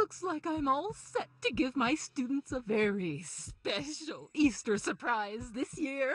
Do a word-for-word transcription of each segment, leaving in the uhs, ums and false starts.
looks like I'm all set to give my students a very special Easter surprise this year.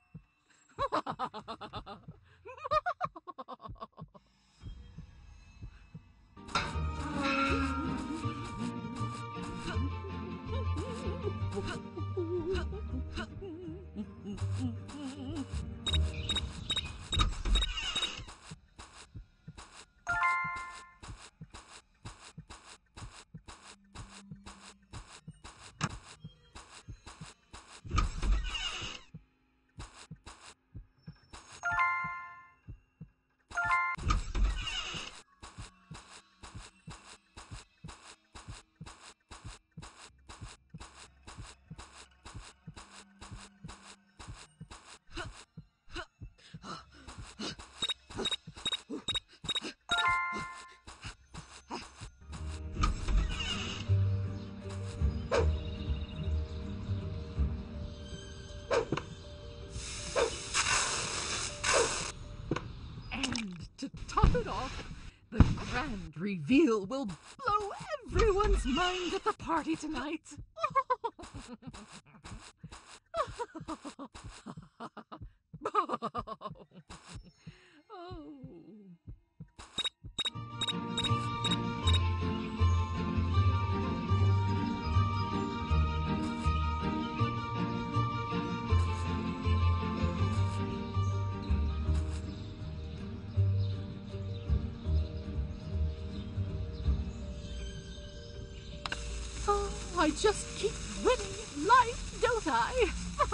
To top it off, the grand reveal will blow everyone's mind at the party tonight. Oh. Oh, I just keep winning in life, don't I?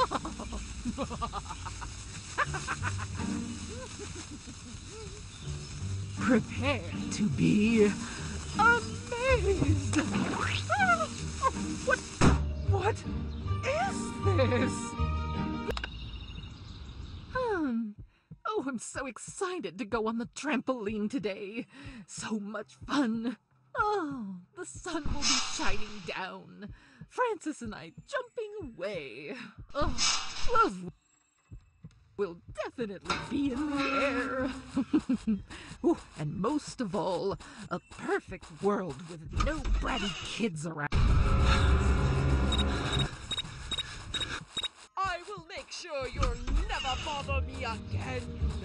Prepare to be amazed. Ah, oh, what? What is this? Hmm. Oh, I'm so excited to go on the trampoline today. So much fun. Oh, the sun will be shining down. Francis and I jumping away. Oh, love will definitely be in the air. Ooh, and most of all, a perfect world with no bratty kids around. I will make sure you'll never bother me again.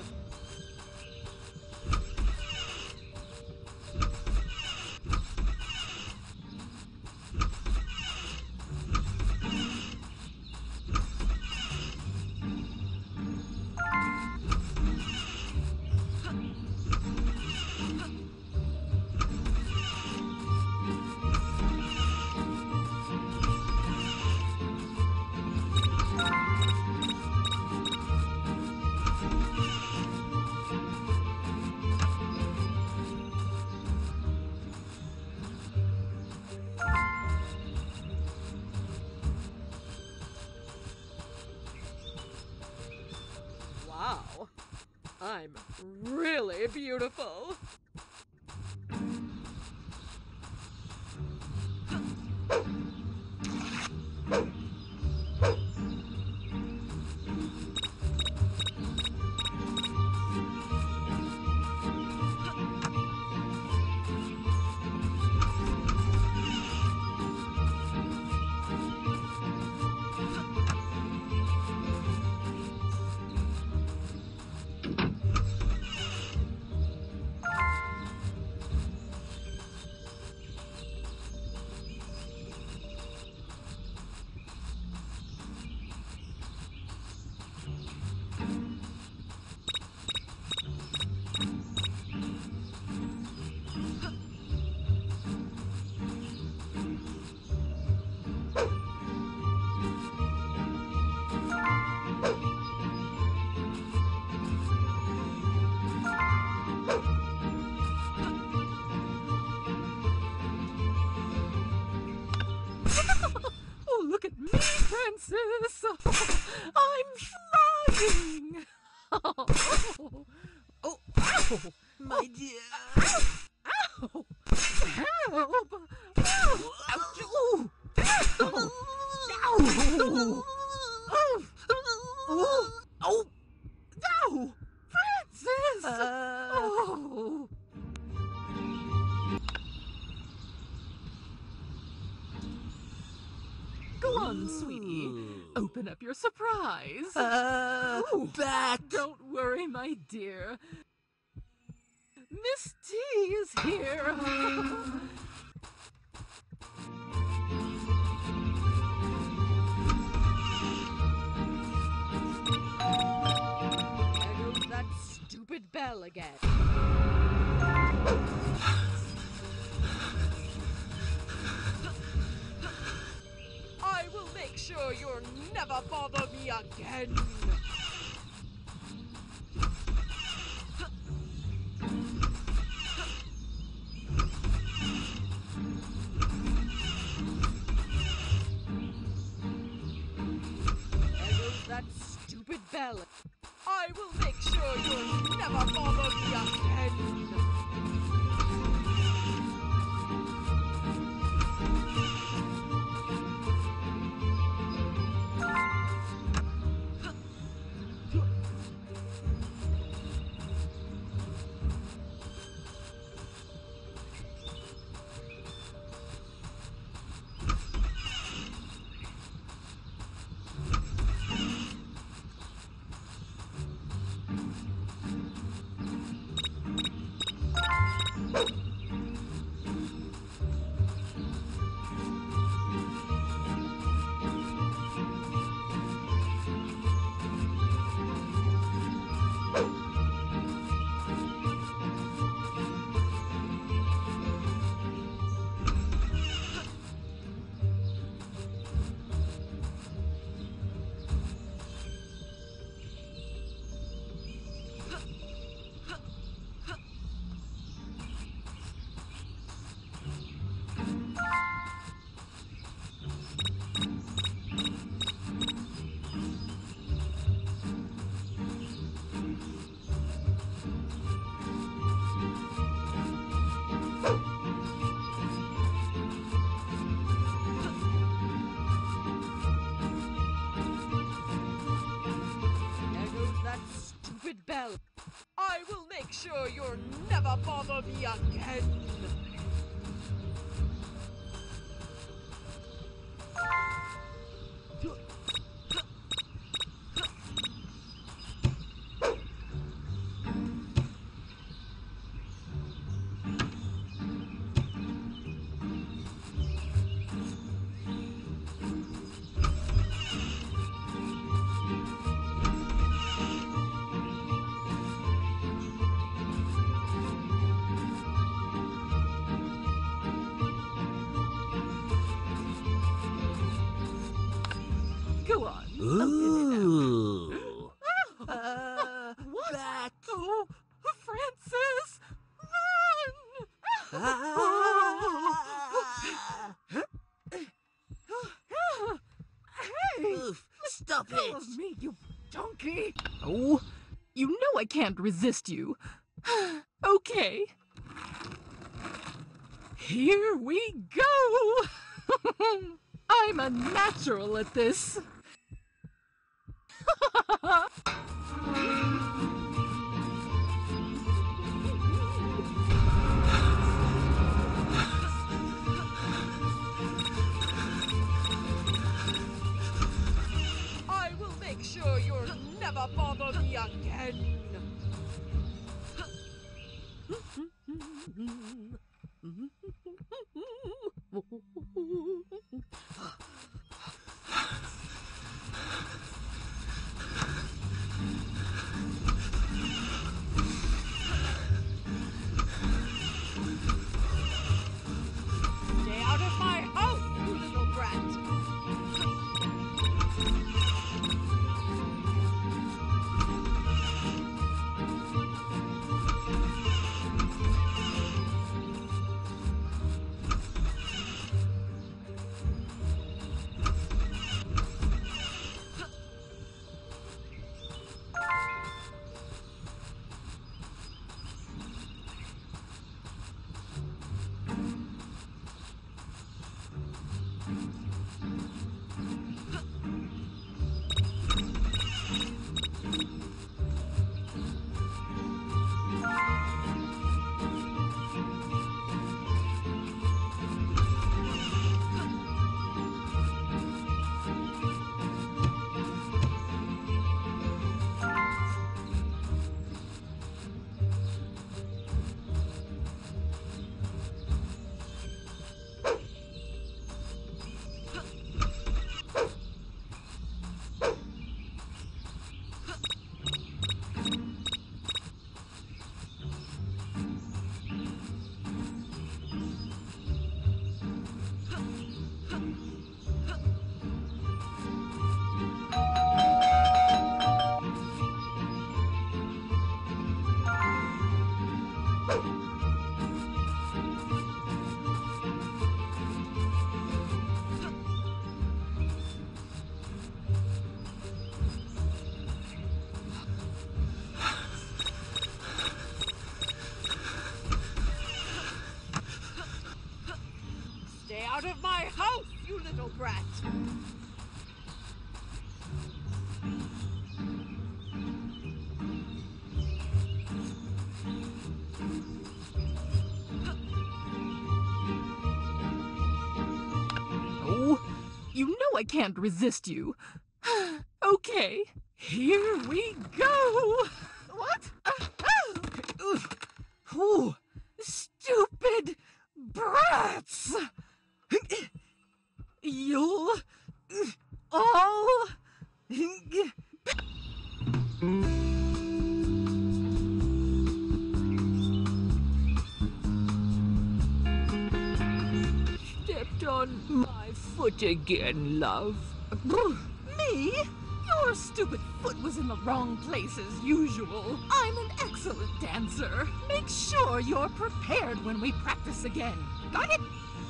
Wow, I'm really beautiful. Oh, look at me, Francis! I'm flying! Oh, oh, ow! My dear. Ow! Help! Ow! Ouch! Ooh! Ow! Ow! Oh! Oh! Oh! No! Francis! Uh... Oh! on, sweetie. Open up your surprise. Uh, Ooh, bat. Don't worry, my dear. Miss T is here. There goes that stupid bell again. I will make sure you'll never bother me again. There goes that stupid bell. I will make sure you'll never bother me again. There goes that stupid bell. I will make sure you'll never bother me again. Go on. Open Ooh. it up. Uh, What? bat. Oh, Francis! Run! Ah. Hey! Oof, stop Let go it. of me, you donkey! Oh, you know I can't resist you. Okay. Here we go! I'm a natural at this. I will make sure you'll never bother me again. Stay out of my house, you little brat! Oh, you know I can't resist you. Okay, here we go. What? Uh, oh. Ooh, stupid brats! You'll all stepped on my foot again, love. Me? Your stupid foot was in the wrong place as usual. I'm an excellent dancer. Make sure you're prepared when we practice again. Got it?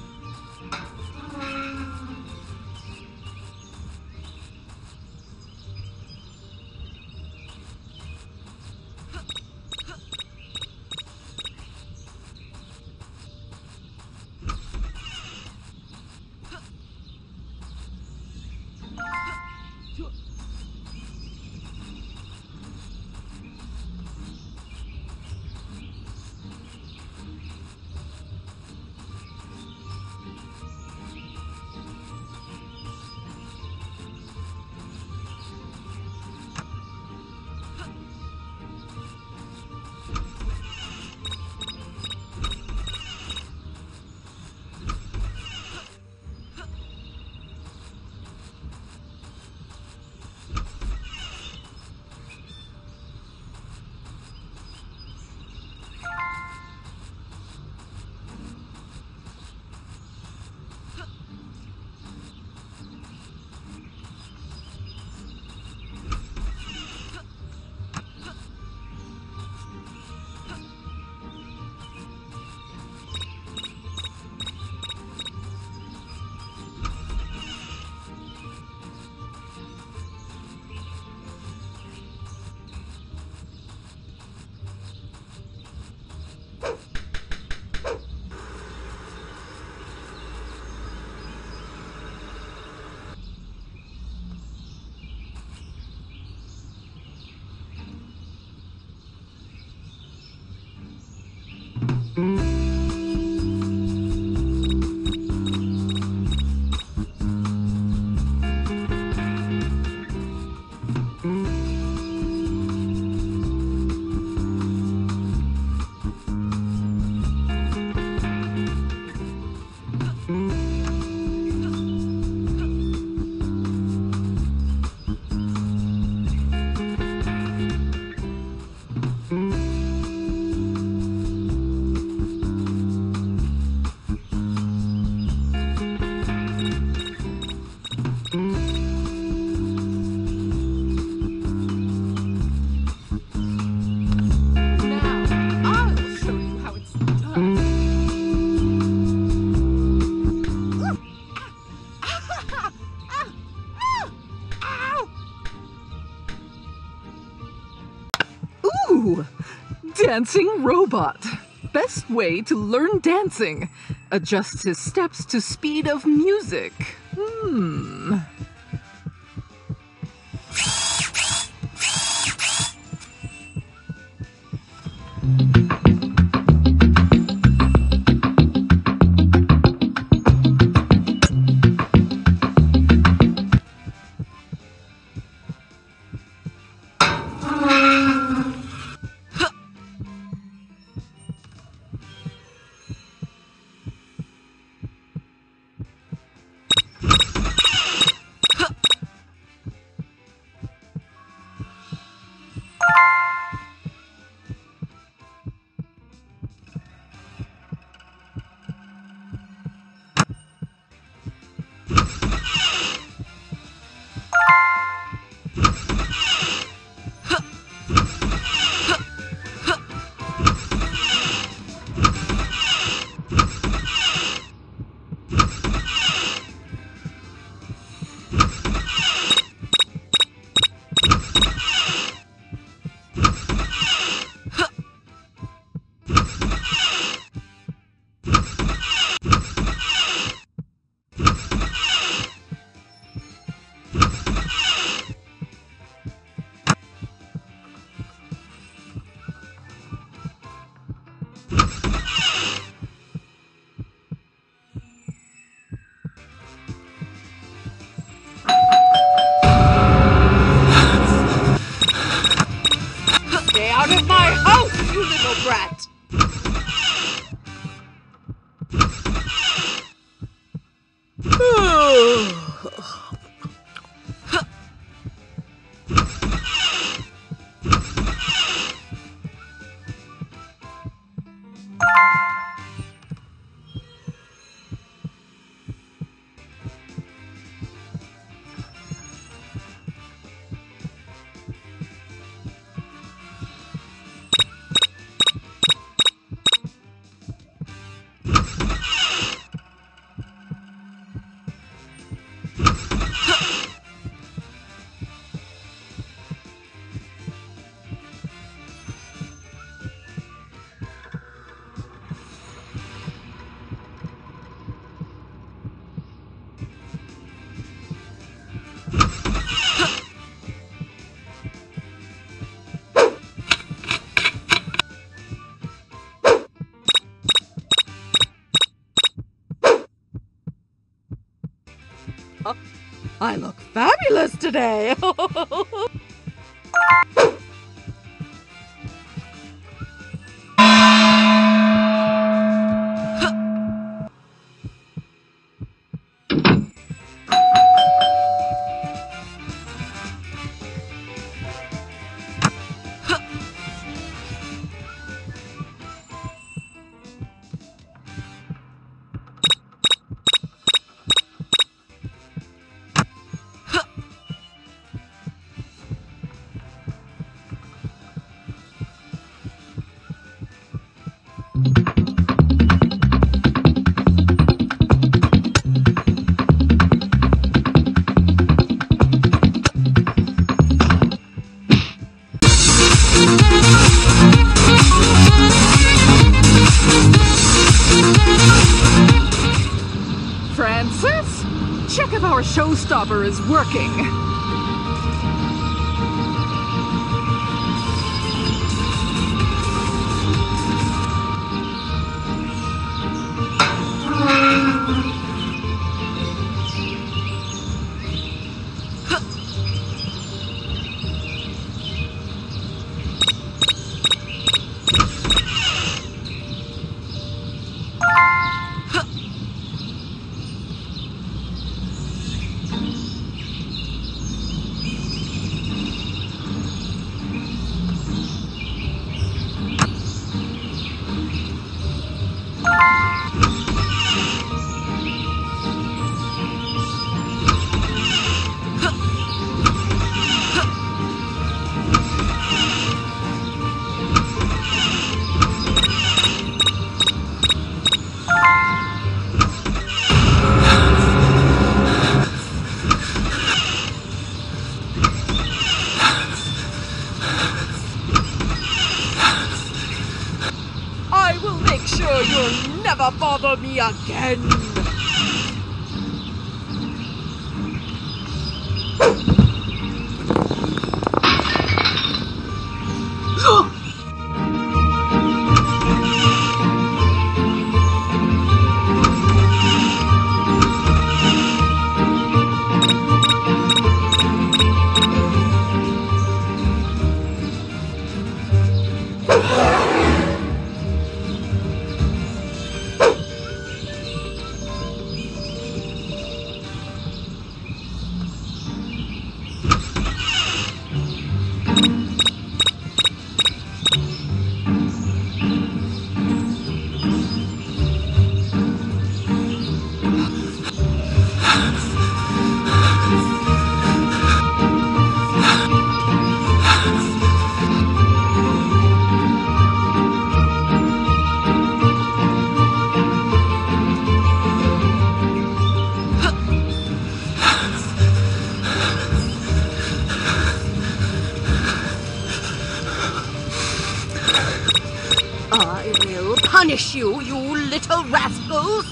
Ooh, dancing robot. Best way to learn dancing. Adjust his steps to speed of music. Hmm. I look fabulous today! Francis, check if our showstopper is working. I will make sure you'll never bother me again! I will punish you, you little rascals!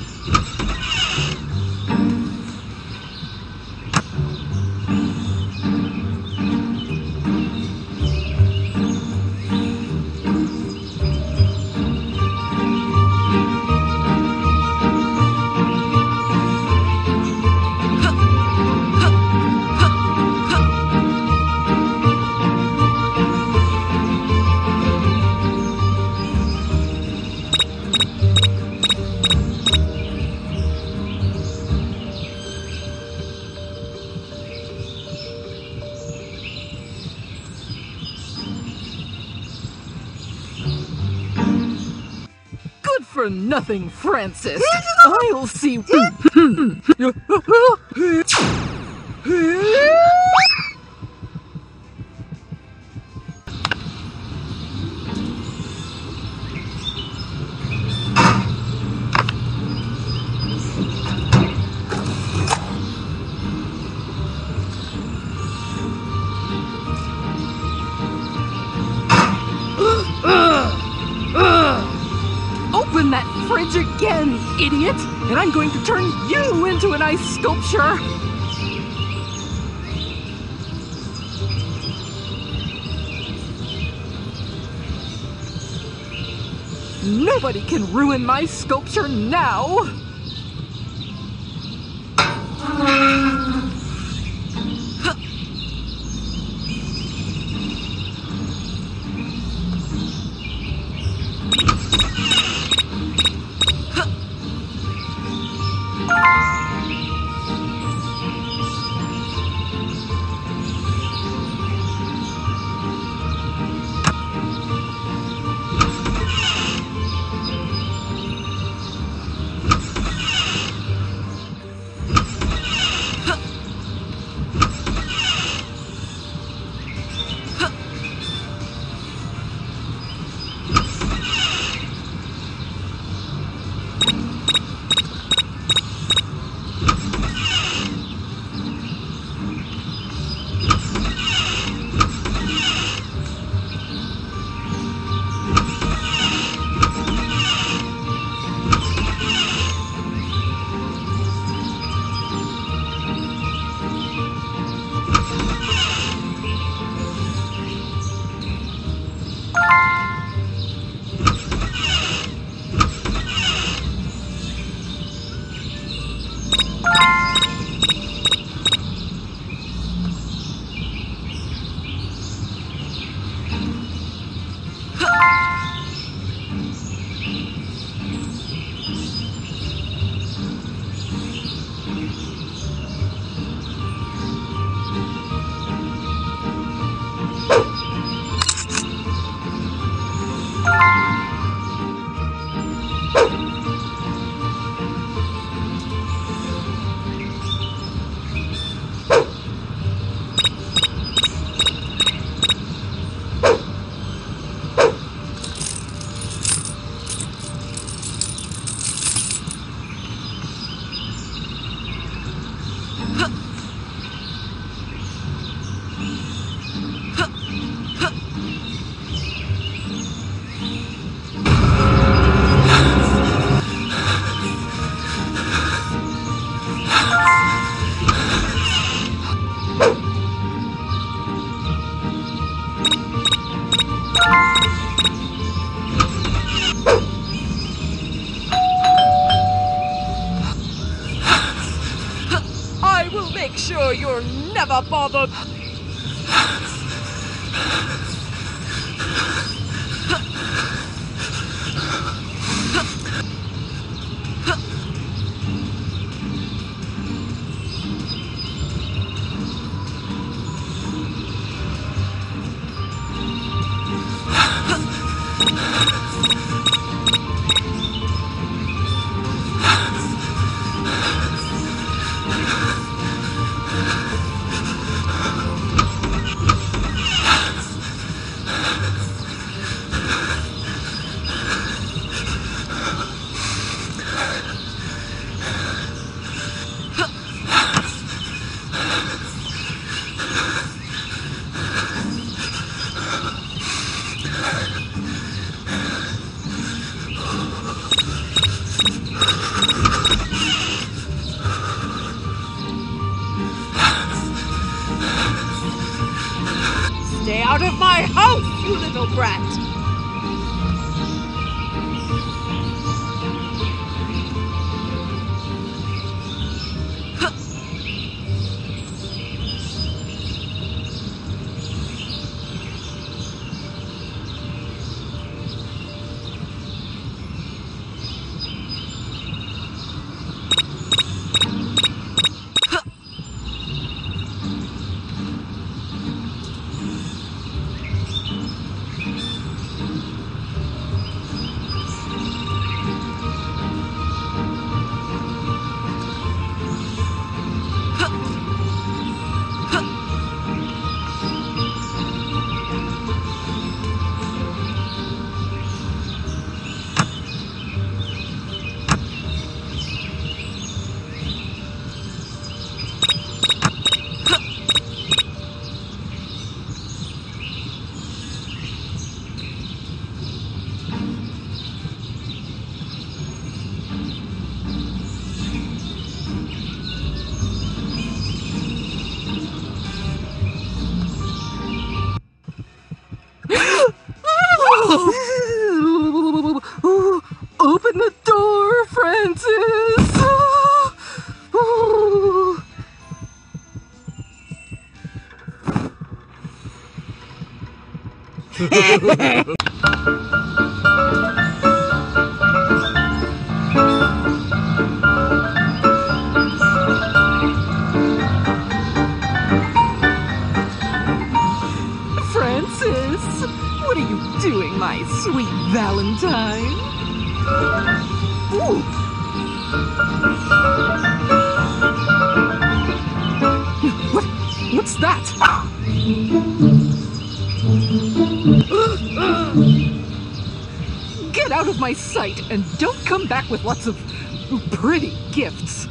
For nothing, Francis. I'll see. Open that fridge again, idiot! And I'm going to turn you into an ice sculpture! Nobody can ruin my sculpture now! I will make sure you're never bothered. Stay out of my house, you little brat! Open the door, Francis! Francis, what are you doing, my sweet Valentine? Ooh. What? What's that? Get out of my sight and don't come back with lots of pretty gifts.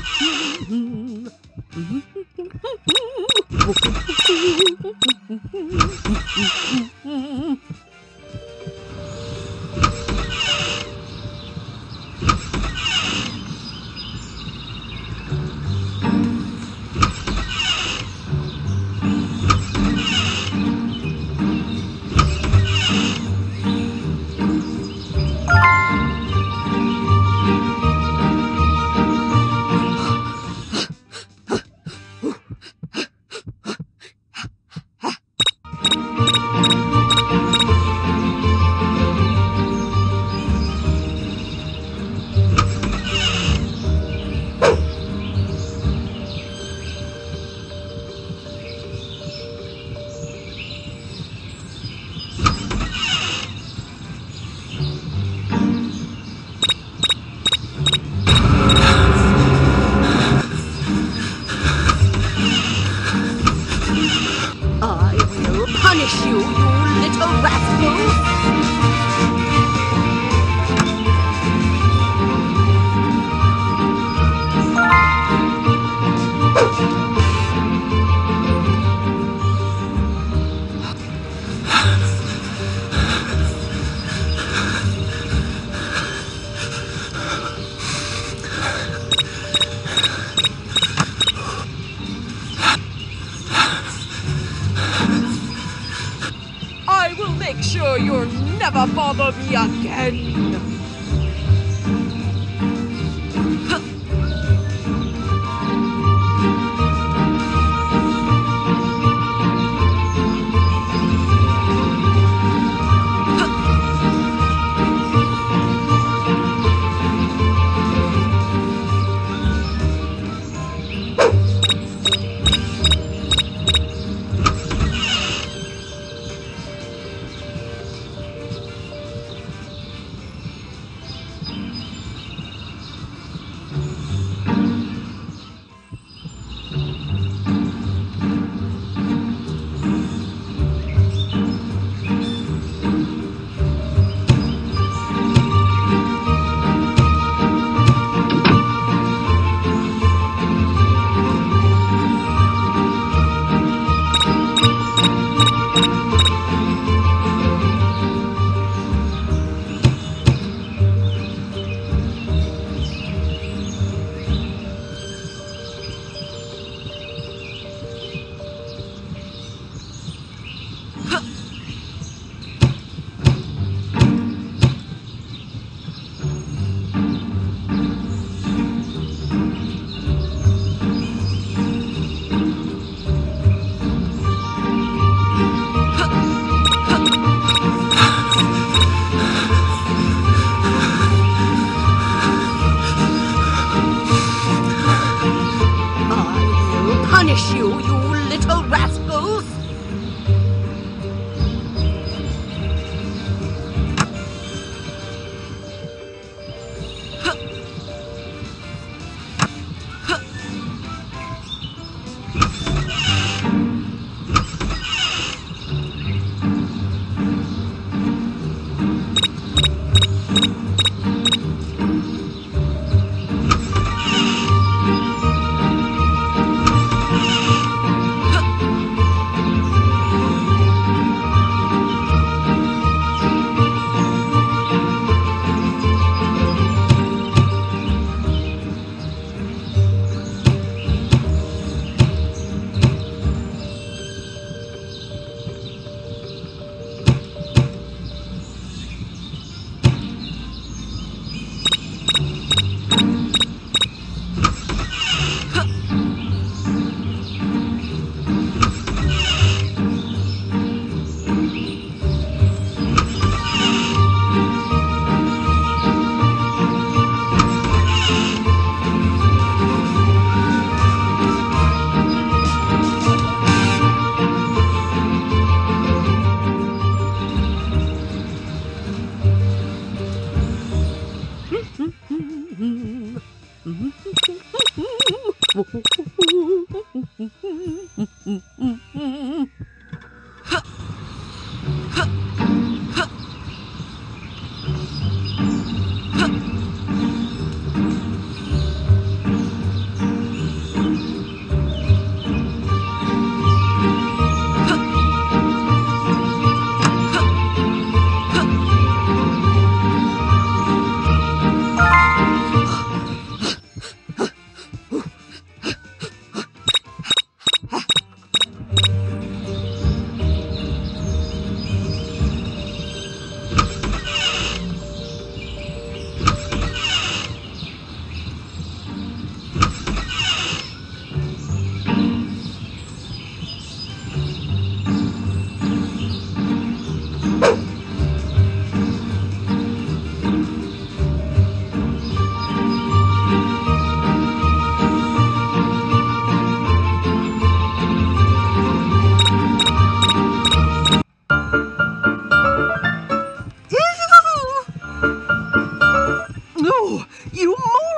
I will punish you, you little rascal! I will make sure you'll never bother me again. Punish you, you little rascals!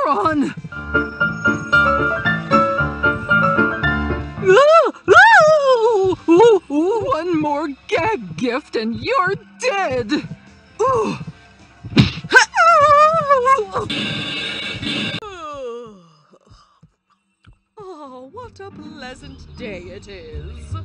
moron! Ah! Ah! Ooh, ooh, one more gag gift and you're dead! Ooh. Oh, what a pleasant day it is.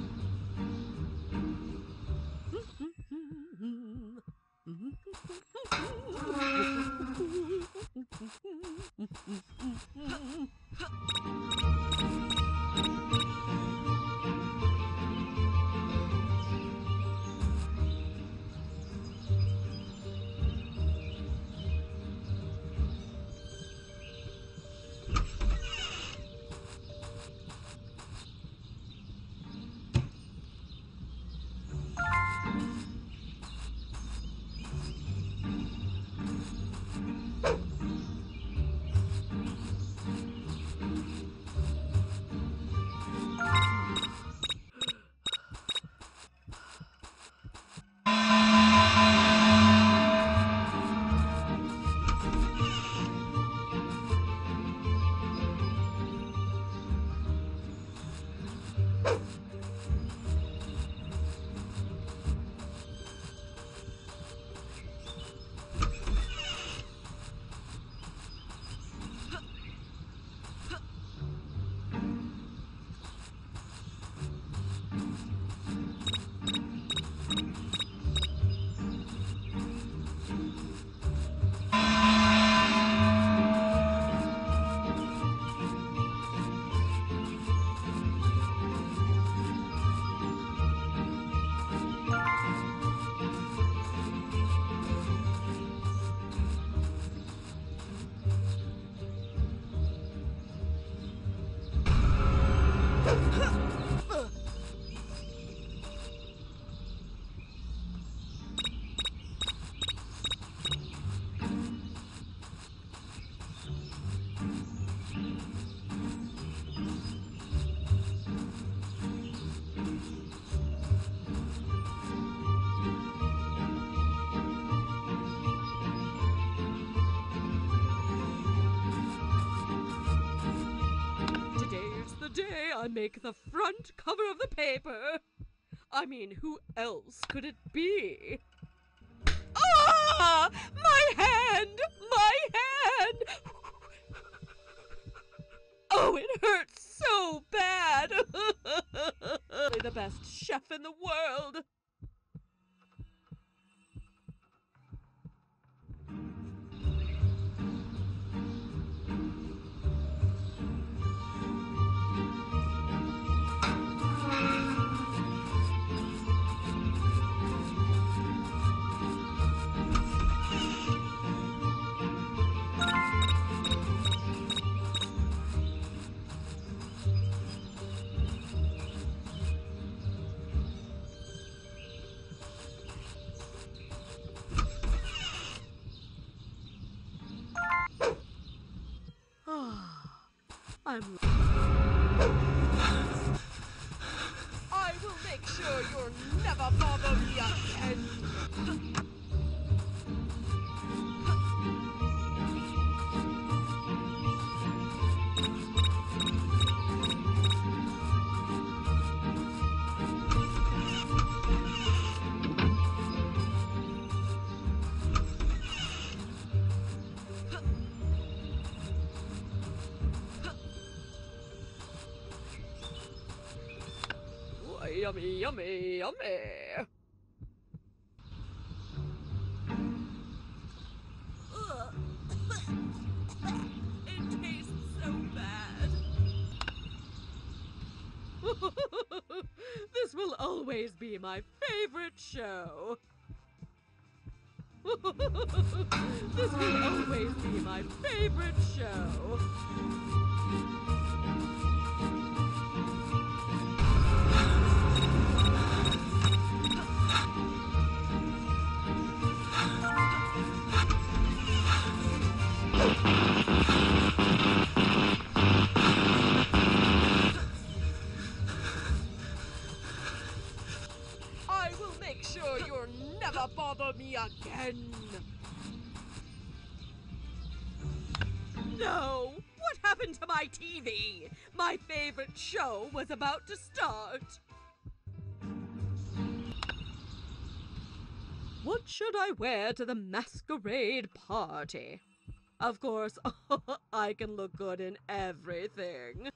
Today's the day I make the front cover of the paper. I mean, who else could it be? Ah! My hand! My hand! Oh, it hurts so bad! The best chef in the world! I'm... I will make sure you'll never bother me again! Yummy, yummy, yummy! Ugh. It tastes so bad. This will always be my favorite show. This will always be my favorite show. I will make sure you'll never bother me again. No! What happened to my T V? My favorite show was about to start. What should I wear to the masquerade party? Of course, I can look good in everything.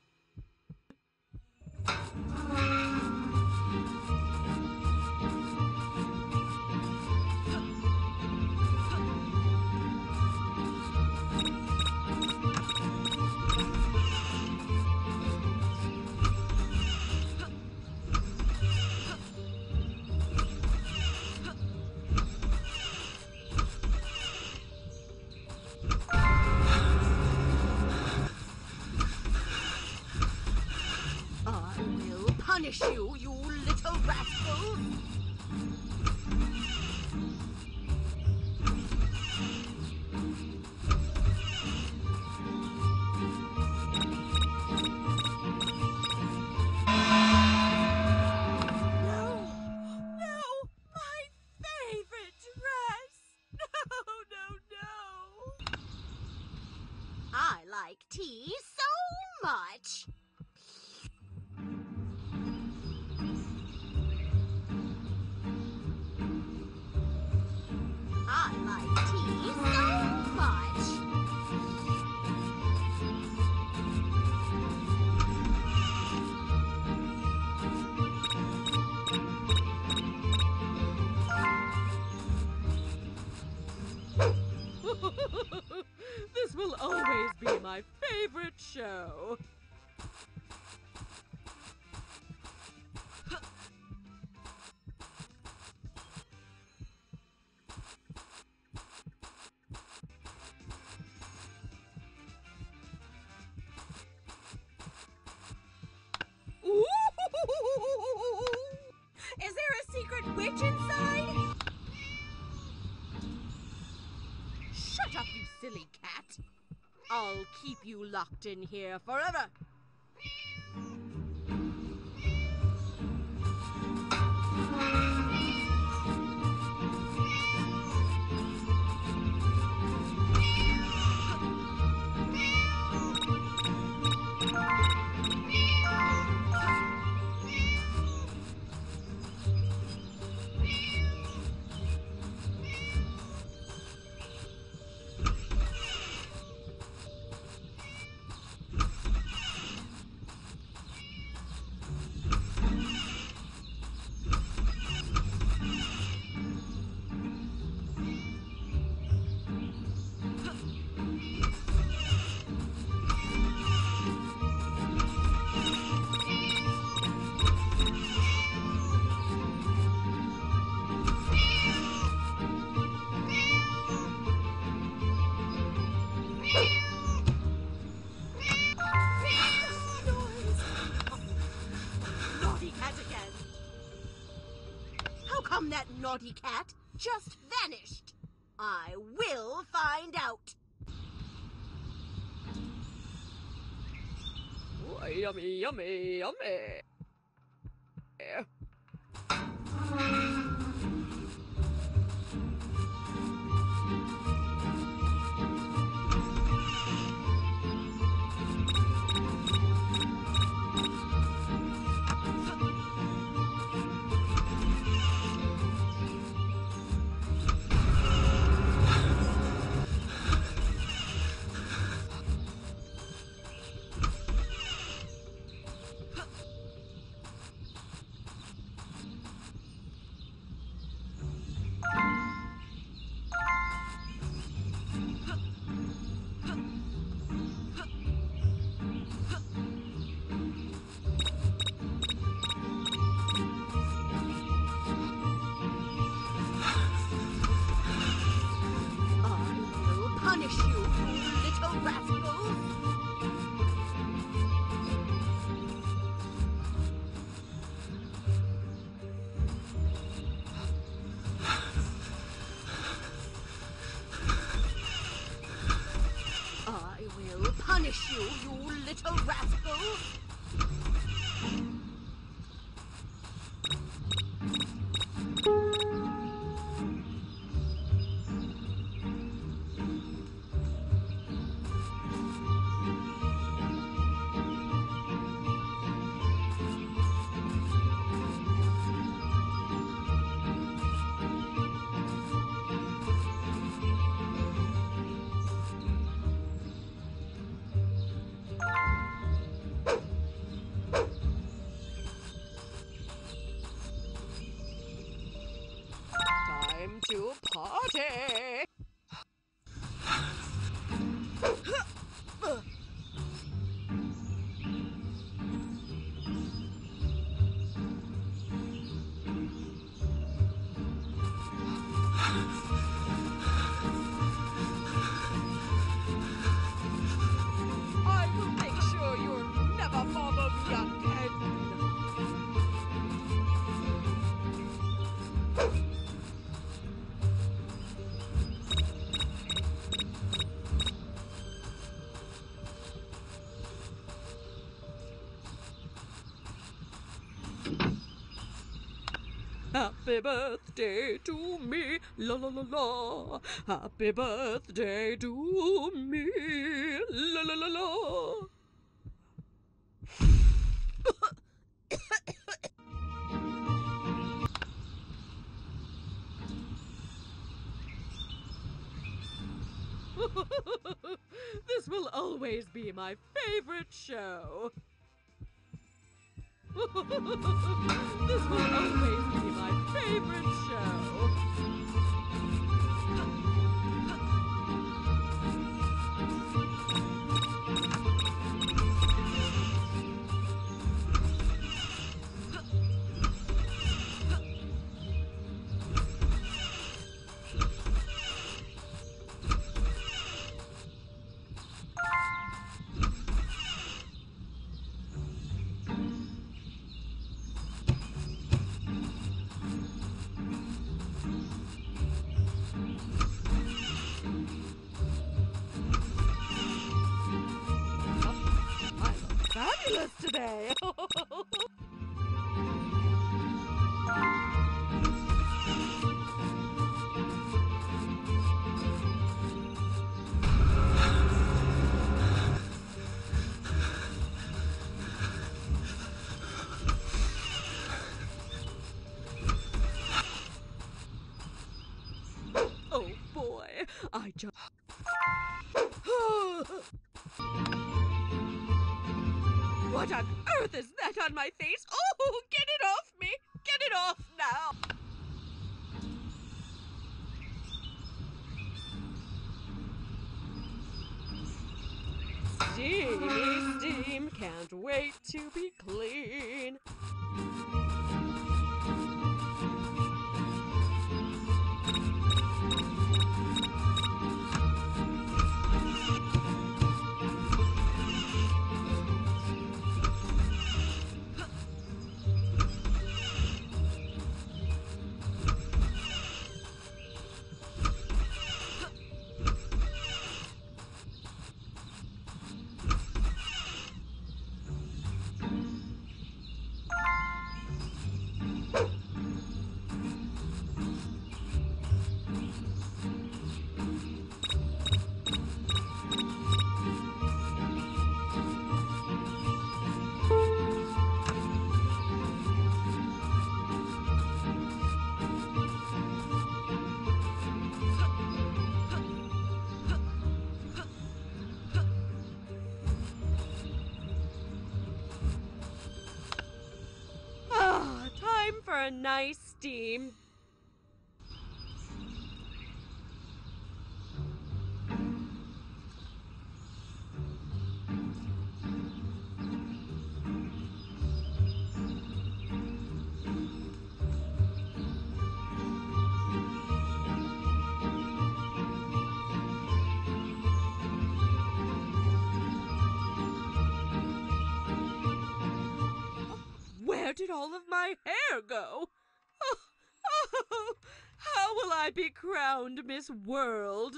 I will punish you, you little rascal! No! No! My favorite dress! No, no, no! I like tea so much! I like tea so much! This will always be my favorite show. Ooh! Is there a secret witch inside? Shut up, you silly cat. I'll keep you locked in here forever. Naughty cat again. How come that naughty cat just vanished? I will find out! Oh, yummy, yummy, yummy. I will punish you, you little rascal! I will punish you, you little rascal! Happy birthday to me, la la la la. Happy birthday to me, la la la la. This will always be my favorite show. This will always be my favorite show. Fabulous today! Oh boy, I just... What on earth is that on my face? Oh, get it off me! Get it off now! Steamy steam, can't wait to be clean. Ah, time for a nice steam. Where did all of my hair go? Oh, oh, how will I be crowned Miss World?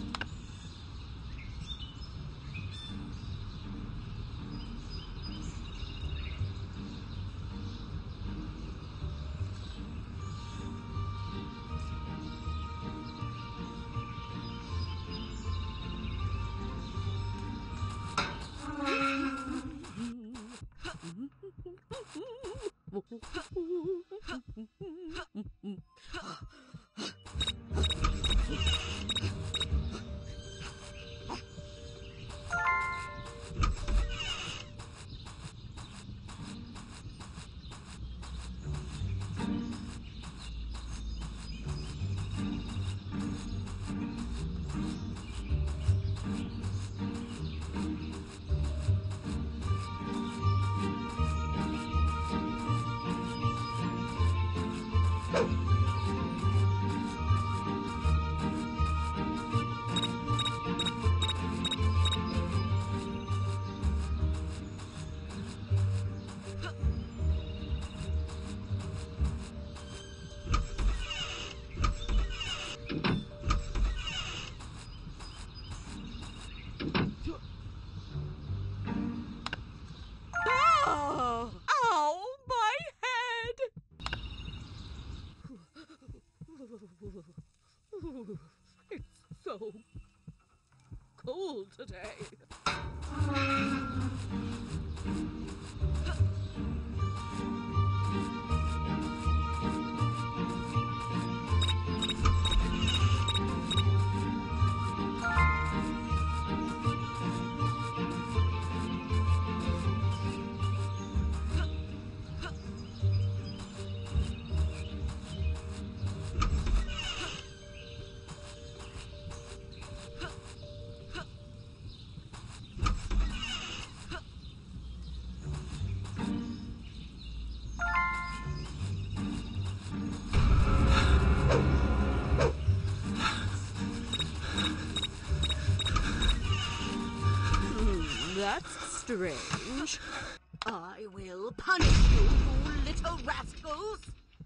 That's strange. I will punish you, you little rascals!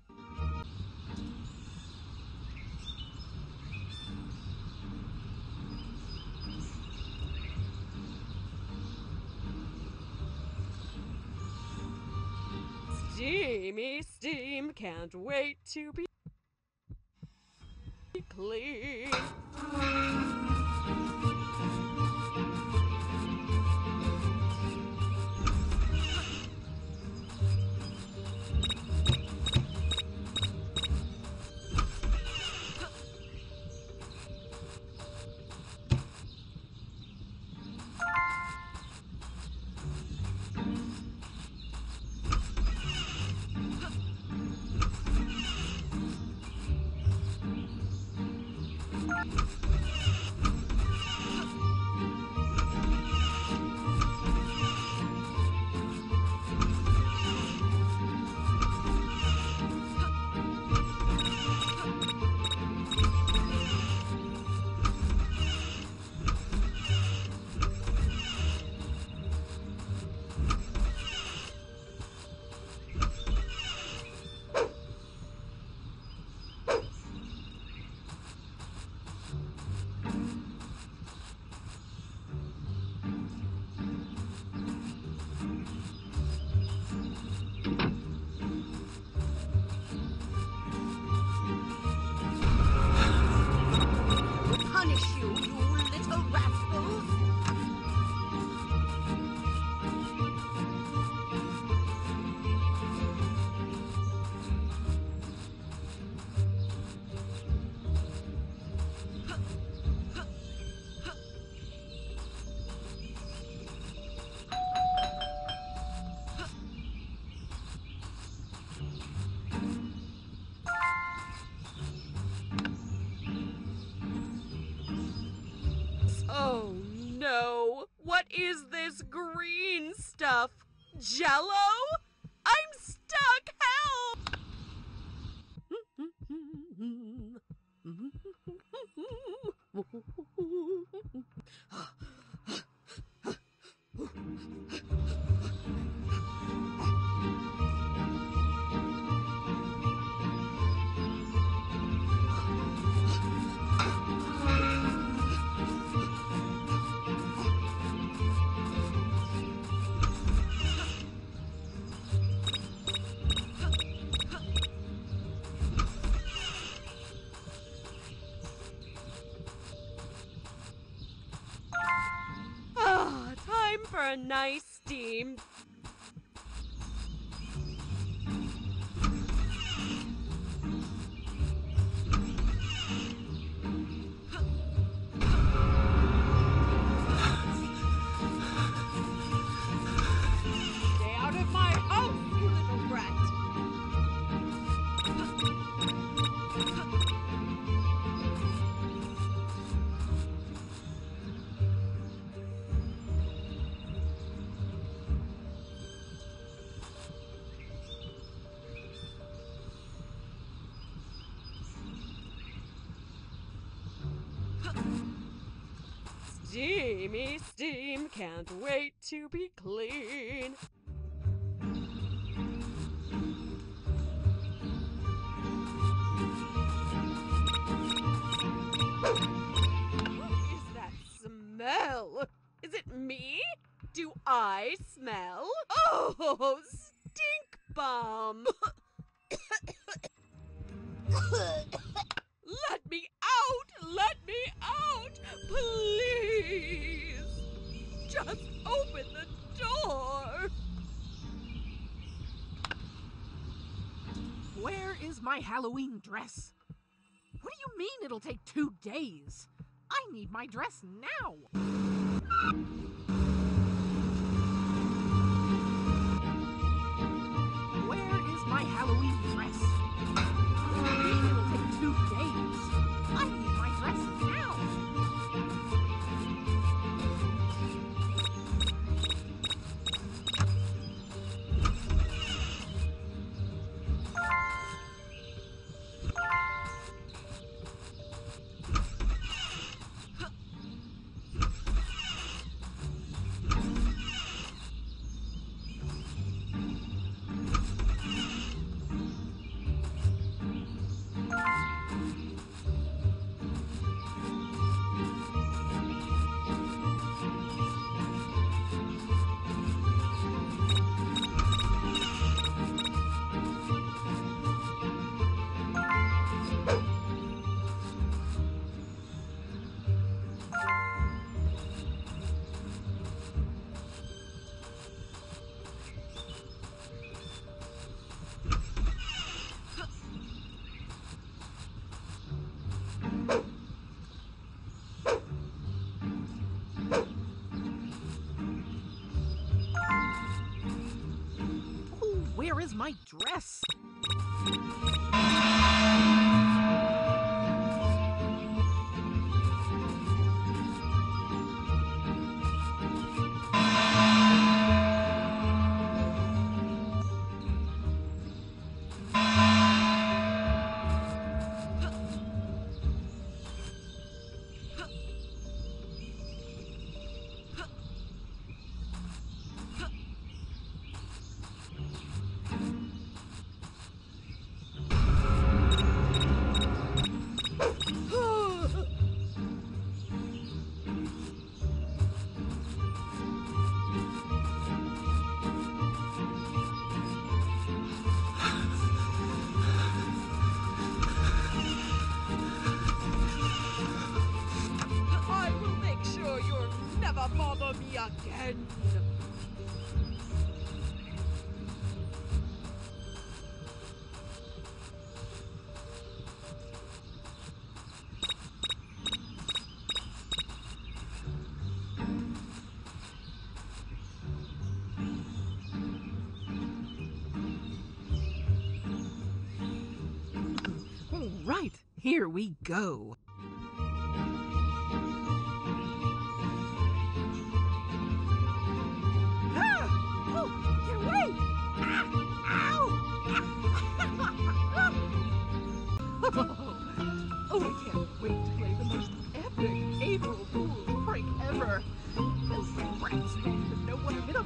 Steamy steam, can't wait to be clean. Punish you, you little rascals! Oh no! What is this green stuff? Jello? I'm stuck! Help! Ah, time for a nice steam. Stay out of my house, you little brat! Steamy steam, can't wait to be clean. What is that smell? Is it me? Do I smell? Oh, stink bomb! Let me out! Let me out! Please! Just open the door! Where is my Halloween dress? What do you mean it'll take two days? I need my dress now! Where is my Halloween dress? What do you mean it'll take two days? I need my dress now! where is my dress? I will make sure you'll never bother me again. All right, here we go. Ah! Oh, get away! Ah! Ow! Oh, I can't wait to play the most epic April Fool's prank ever. Those rats don't even know what hit them.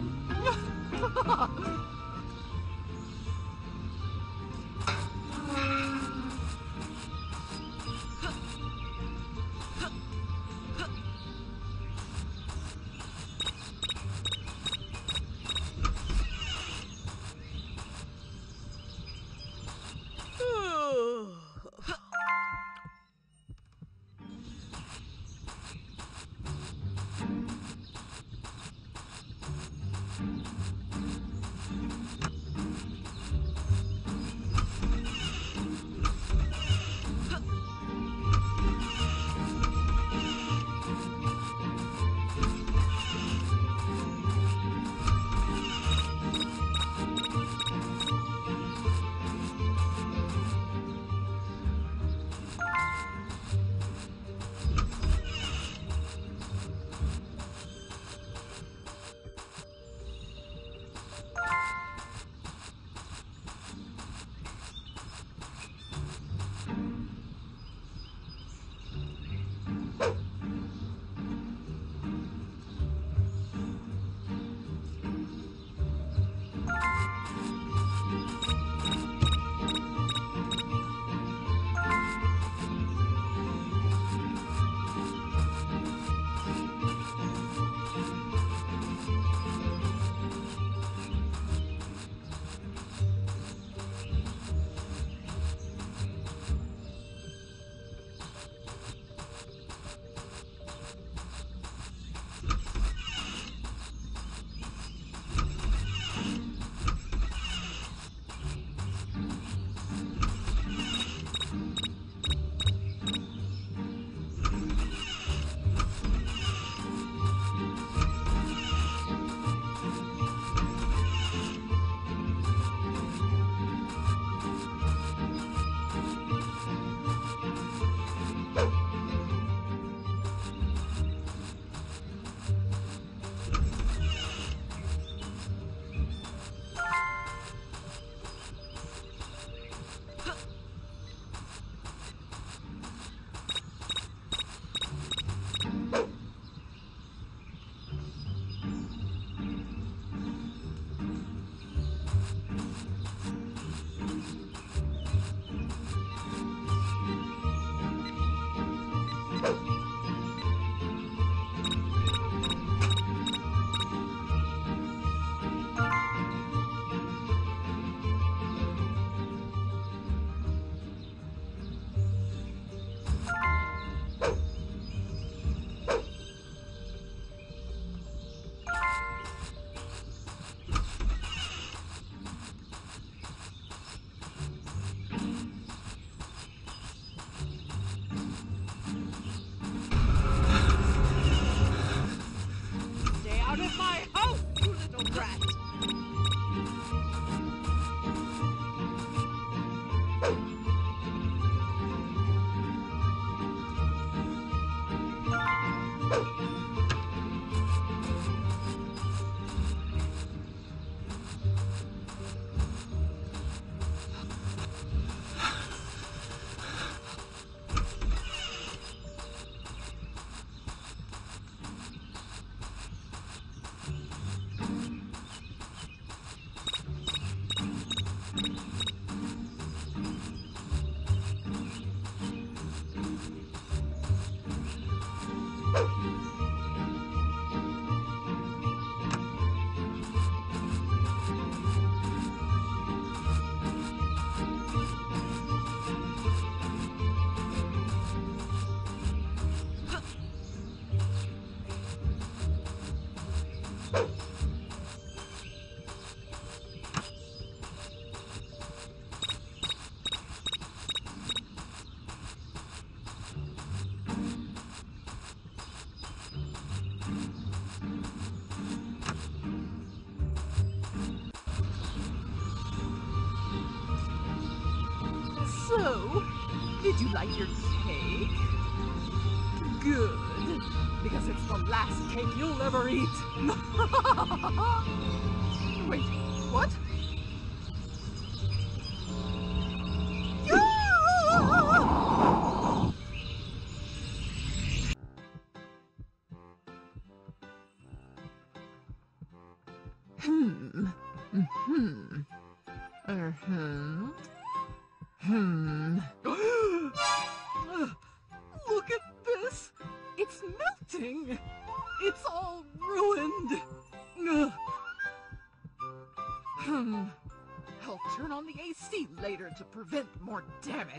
Stay out of my house, you little brat! So, did you like your cake? Good, because it's the last cake you'll ever eat. Wait, what? Hmm. Hmm. Uh-huh. Hmm. Look at this! It's melting! It's all ruined! Ugh. Hmm. I'll turn on the A C later to prevent more damage.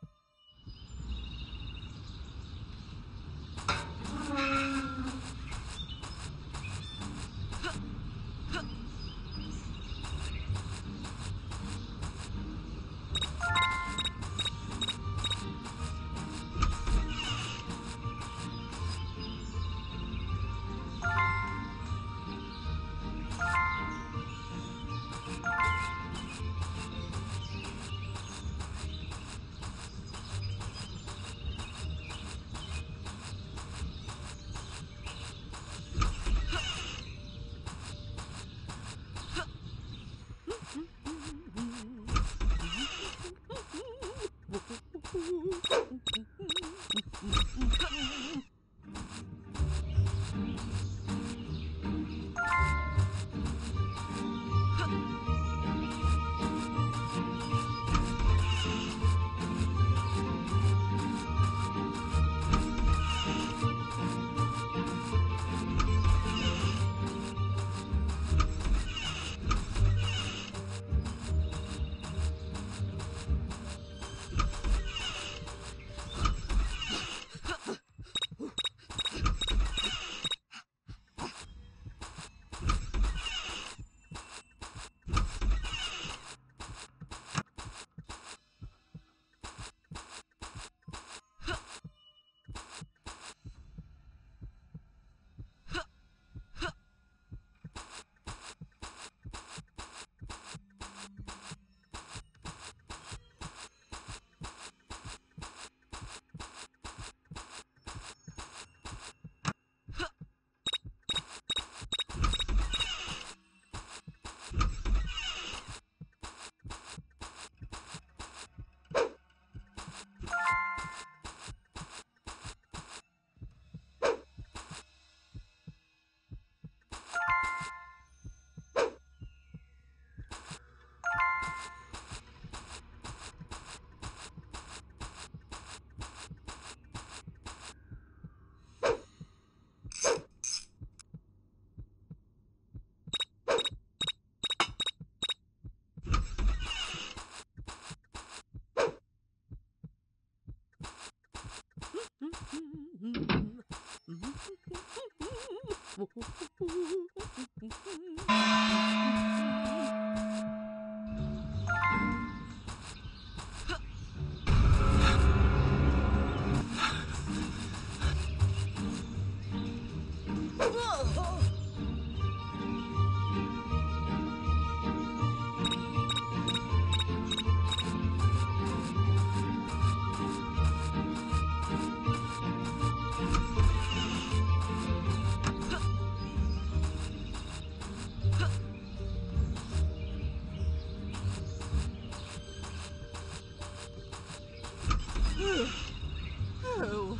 Oh.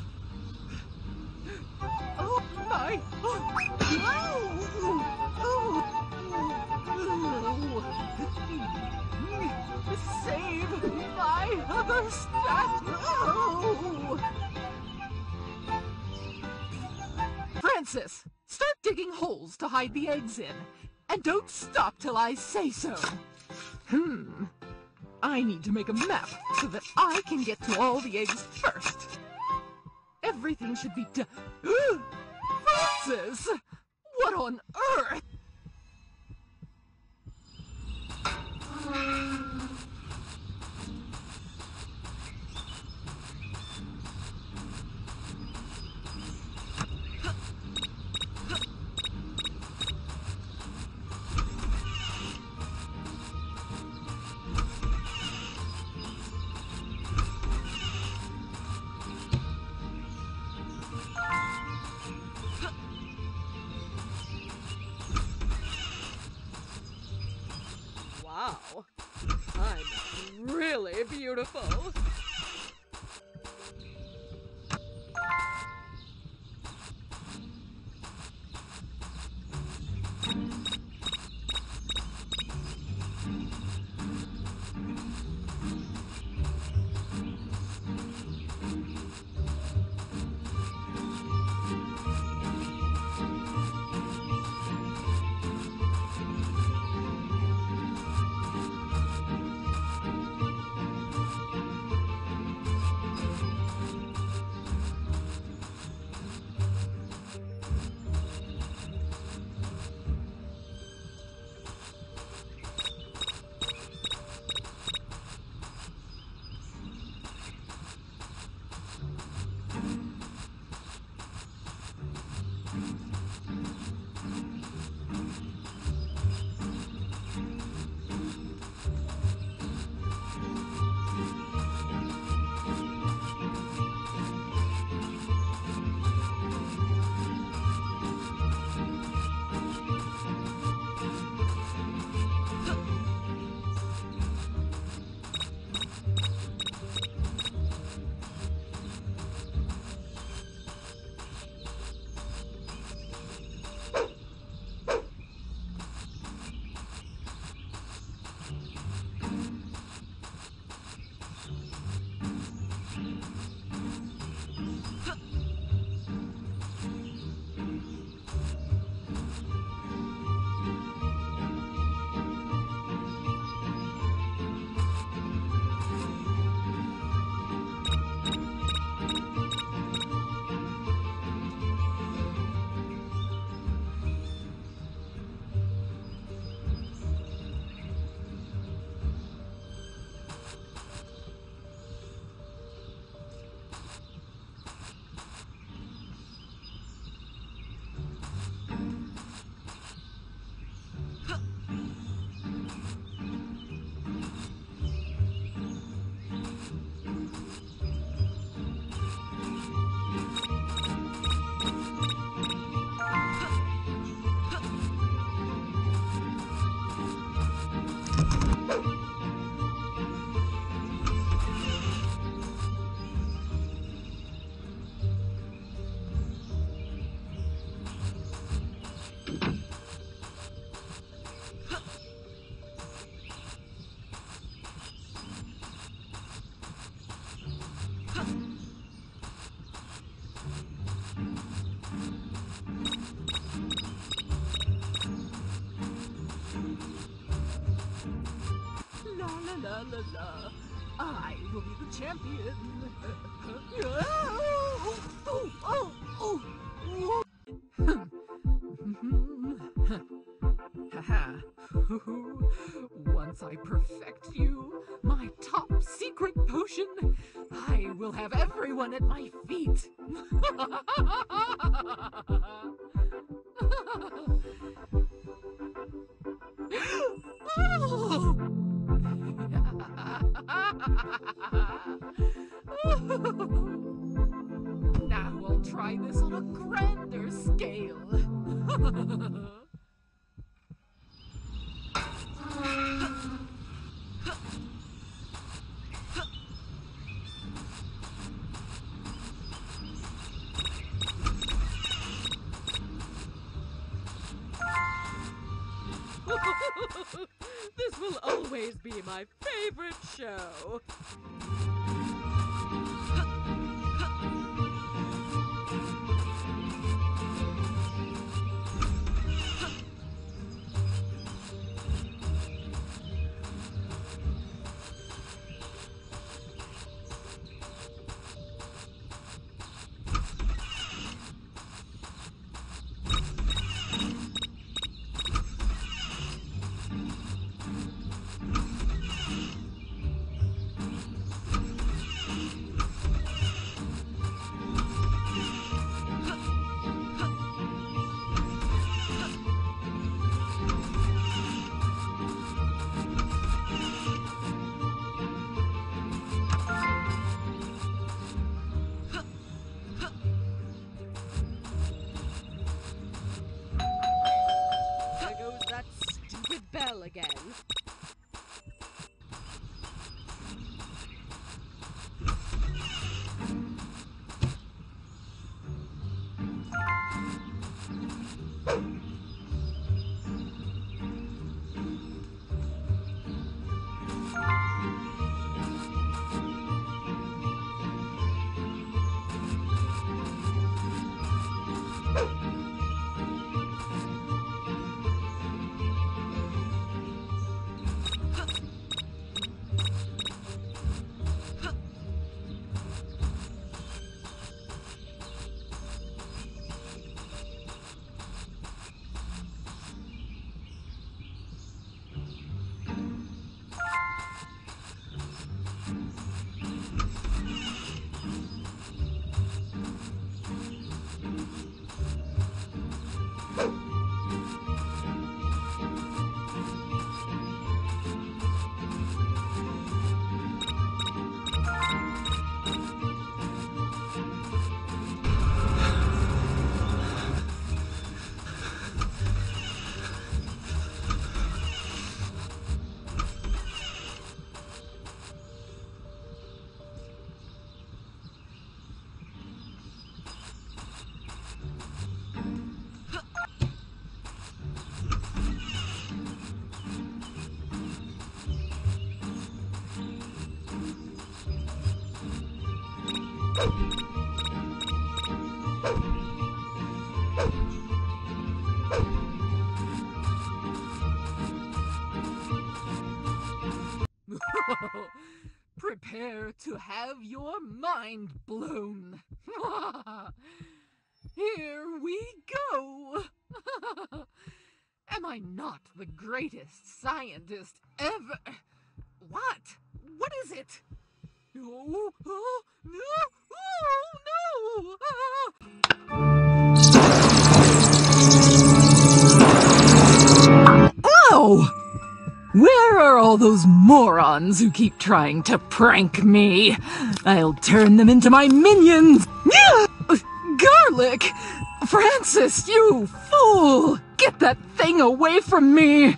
Oh my. Oh. Oh. Oh. Save my other stat. Oh. Francis, start digging holes to hide the eggs in. And don't stop till I say so. Hmm. I need to make a map so that I can get to all the eggs first. Everything should be done. Francis! What on earth? very beautiful. La la la. I will be the champion. Oh, oh, oh, oh. Haha. Once I perfect you, my top secret potion, I will have everyone at my feet. Oh! Now we'll try this on a grander scale. This will always be my favorite show. Prepare to have your mind blown. Here we go. Am I not the greatest scientist ever? What? What is it? Oh, oh, no! Oh, no! Ah! Oh! Where are all those morons who keep trying to prank me? I'll turn them into my minions! Garlic! Francis, you fool! Get that thing away from me!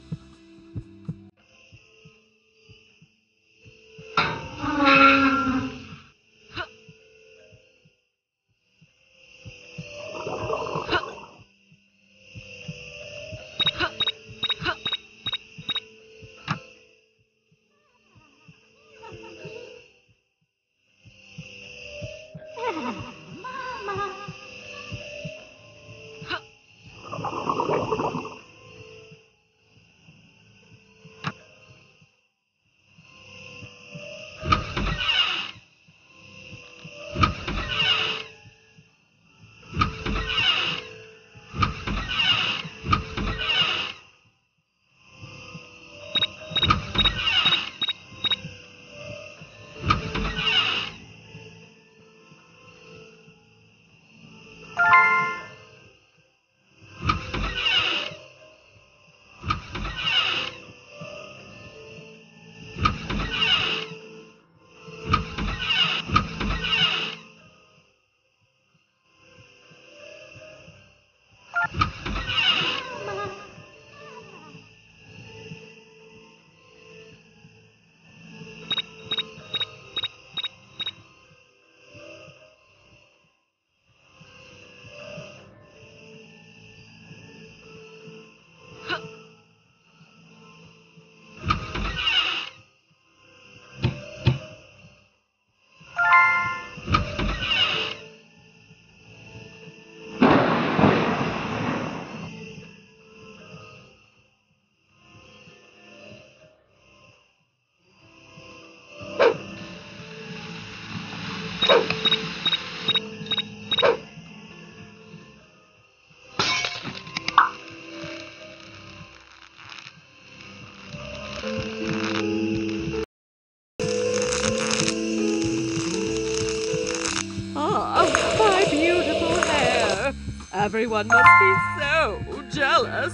Ah, my beautiful hair! Everyone must be so jealous.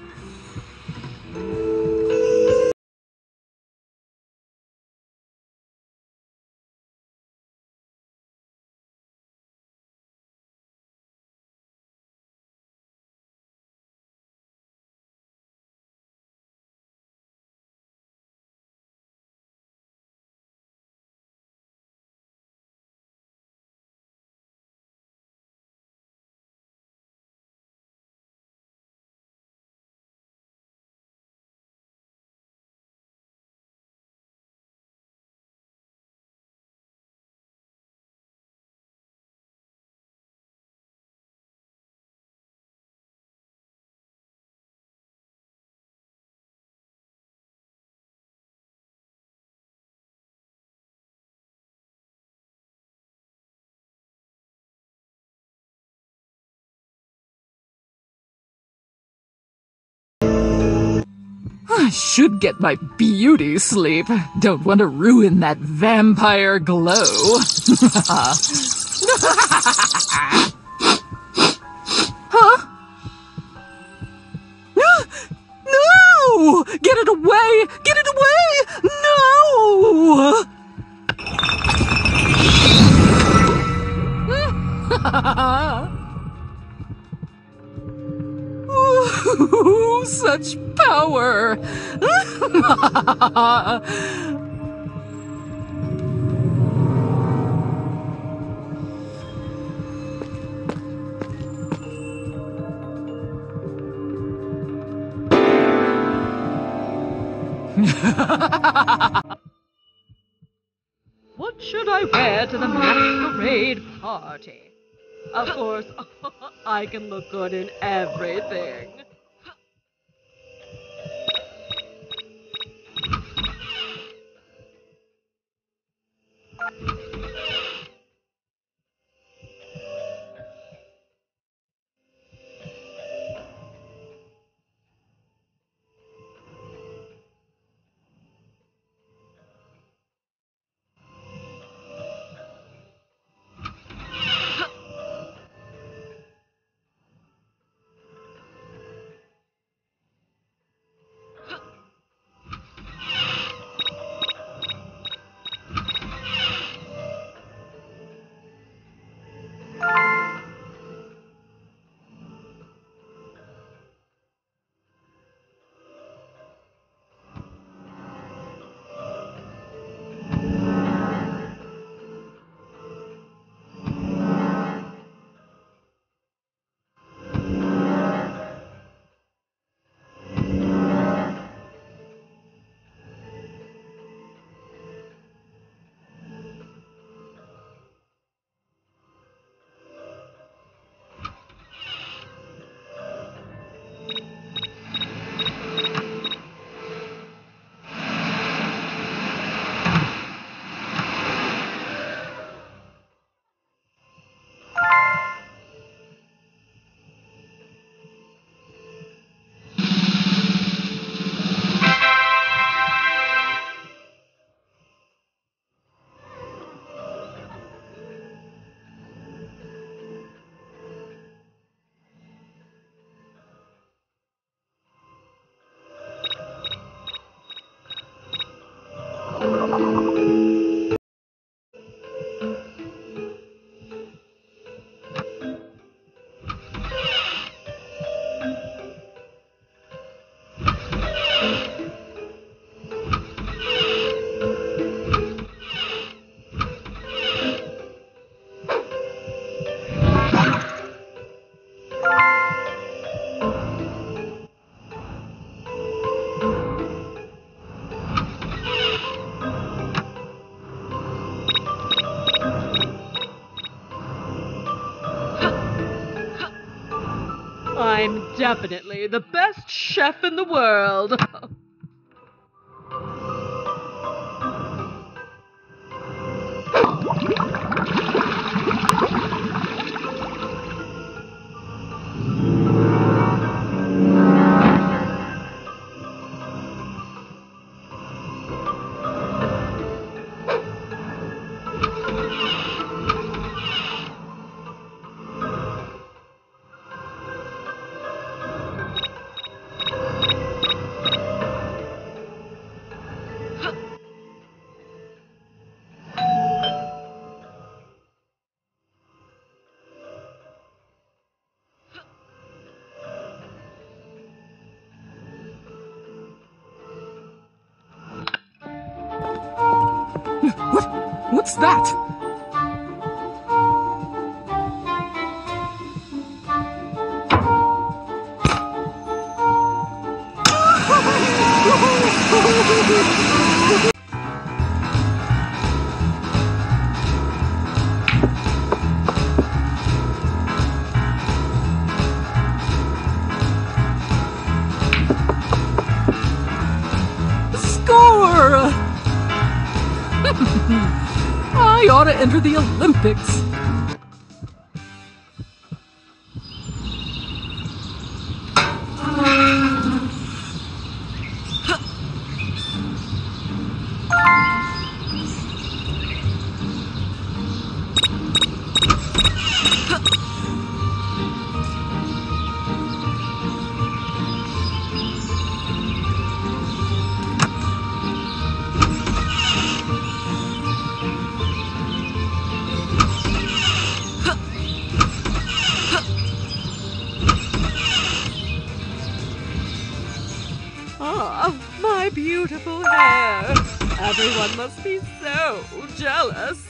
I should get my beauty sleep. Don't want to ruin that vampire glow. Huh? No! Get it away! Get it away! No! Ooh, such power! What should I wear to the masquerade party? Of course, I can look good in everything. I'm definitely the best chef in the world. What? What's that? Score! I ought to enter the Olympics. Ah, my beautiful hair. Everyone must be so jealous.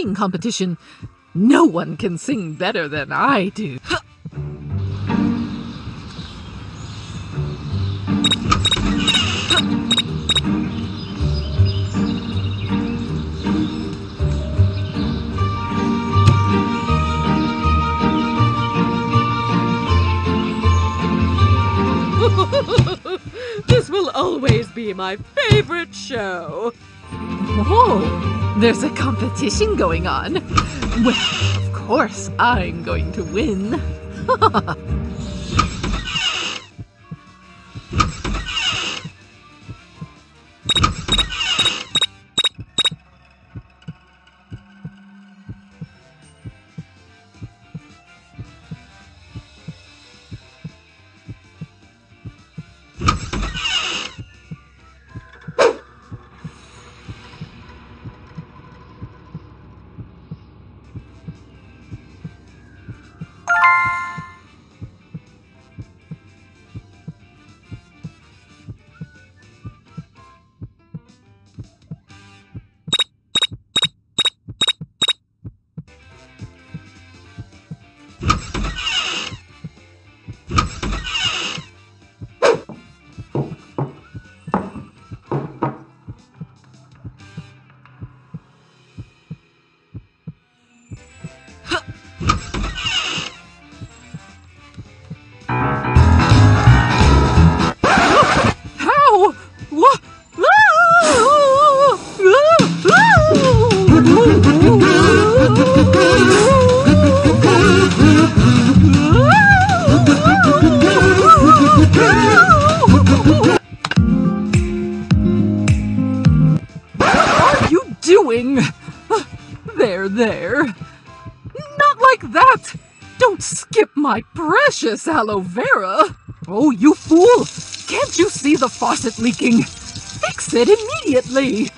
singing competition. No one can sing better than I do. This will always be my favorite show. Oh, there's a competition going on. Well, of course, I'm going to win. How? What? What are you doing? There, there. Not like that! Don't skip my precious aloe vera! Oh, you fool! Can't you see the faucet leaking? Fix it immediately!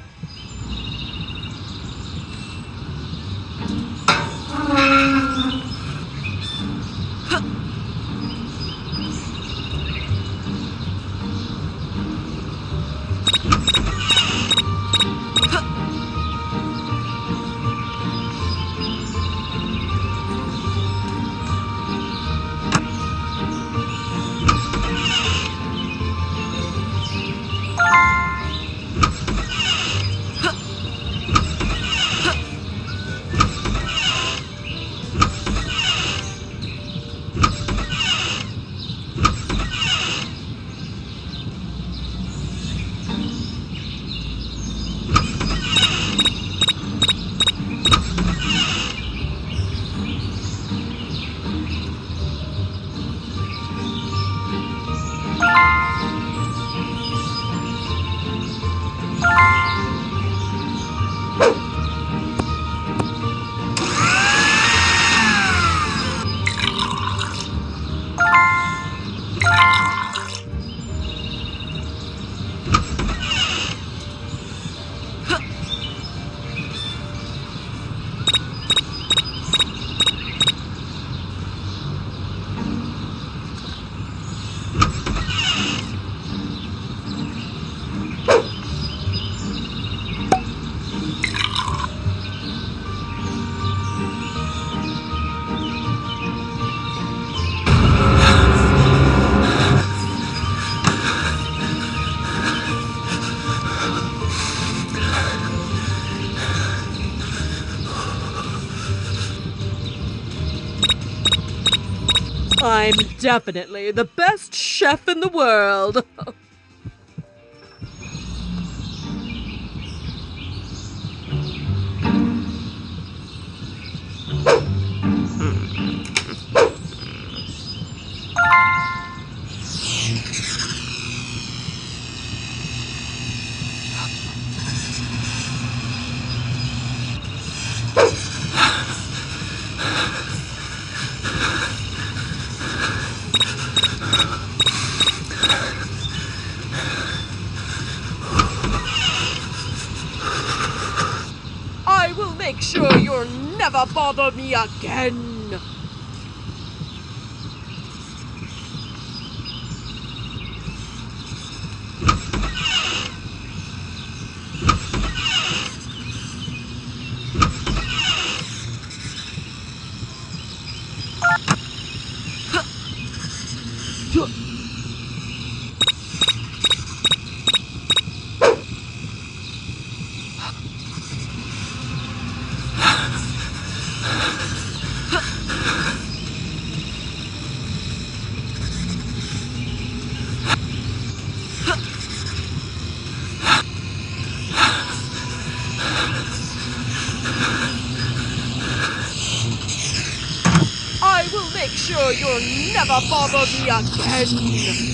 I'm definitely the best chef in the world. I will make sure you'll never bother me again. make sure you'll never bother me again.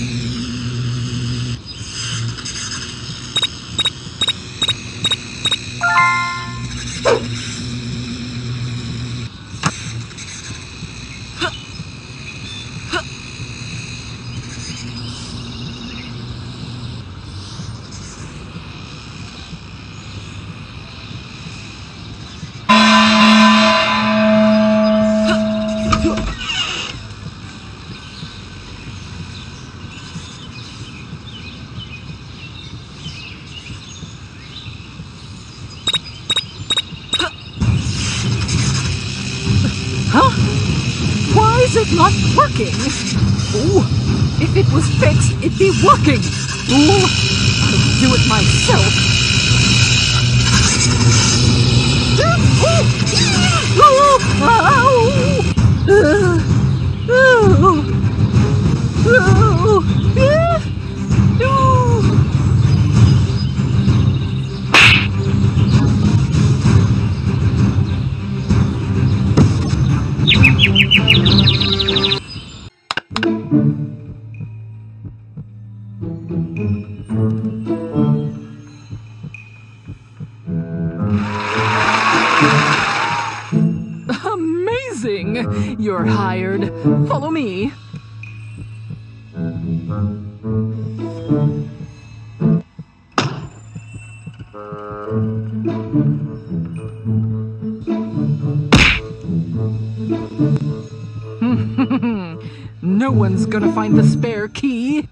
Huh? Why is it not working? Ooh, if it was fixed, it'd be working. Ooh, I'll do it myself. Ooh, ow! Uh, ooh, ooh, yeah, ooh. Amazing! You're hired. Follow me. No one's gonna find the spare key.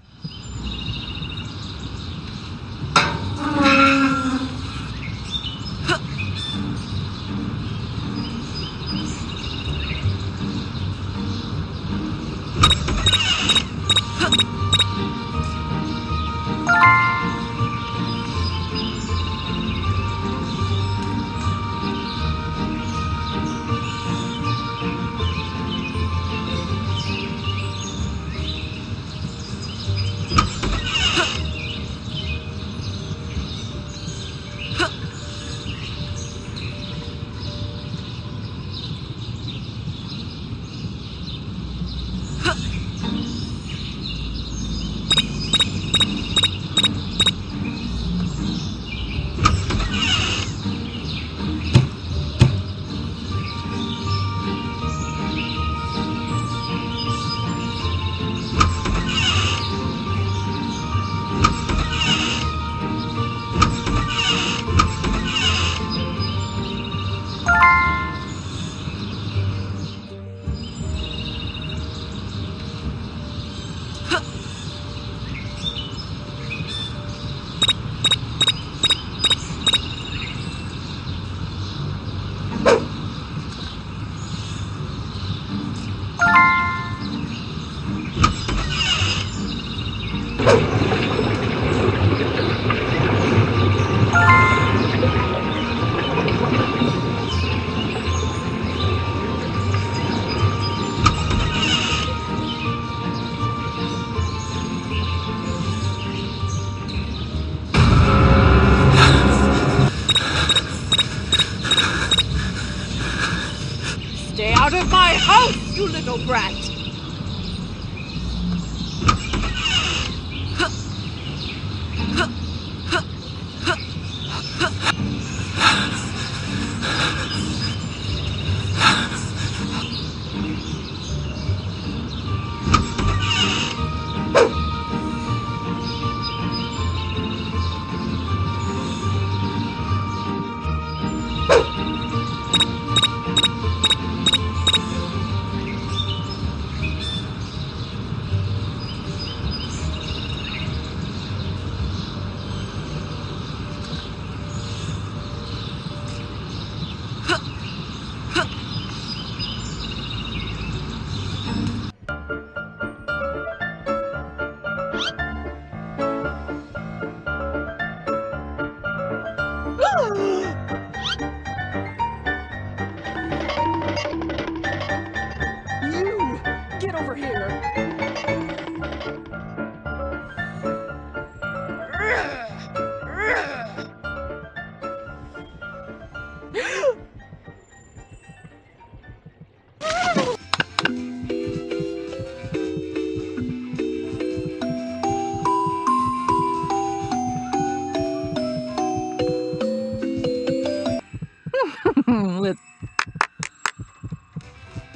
Stay out of my house, you little brat!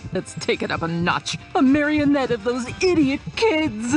Let's take it up a notch. A marionette of those idiot kids.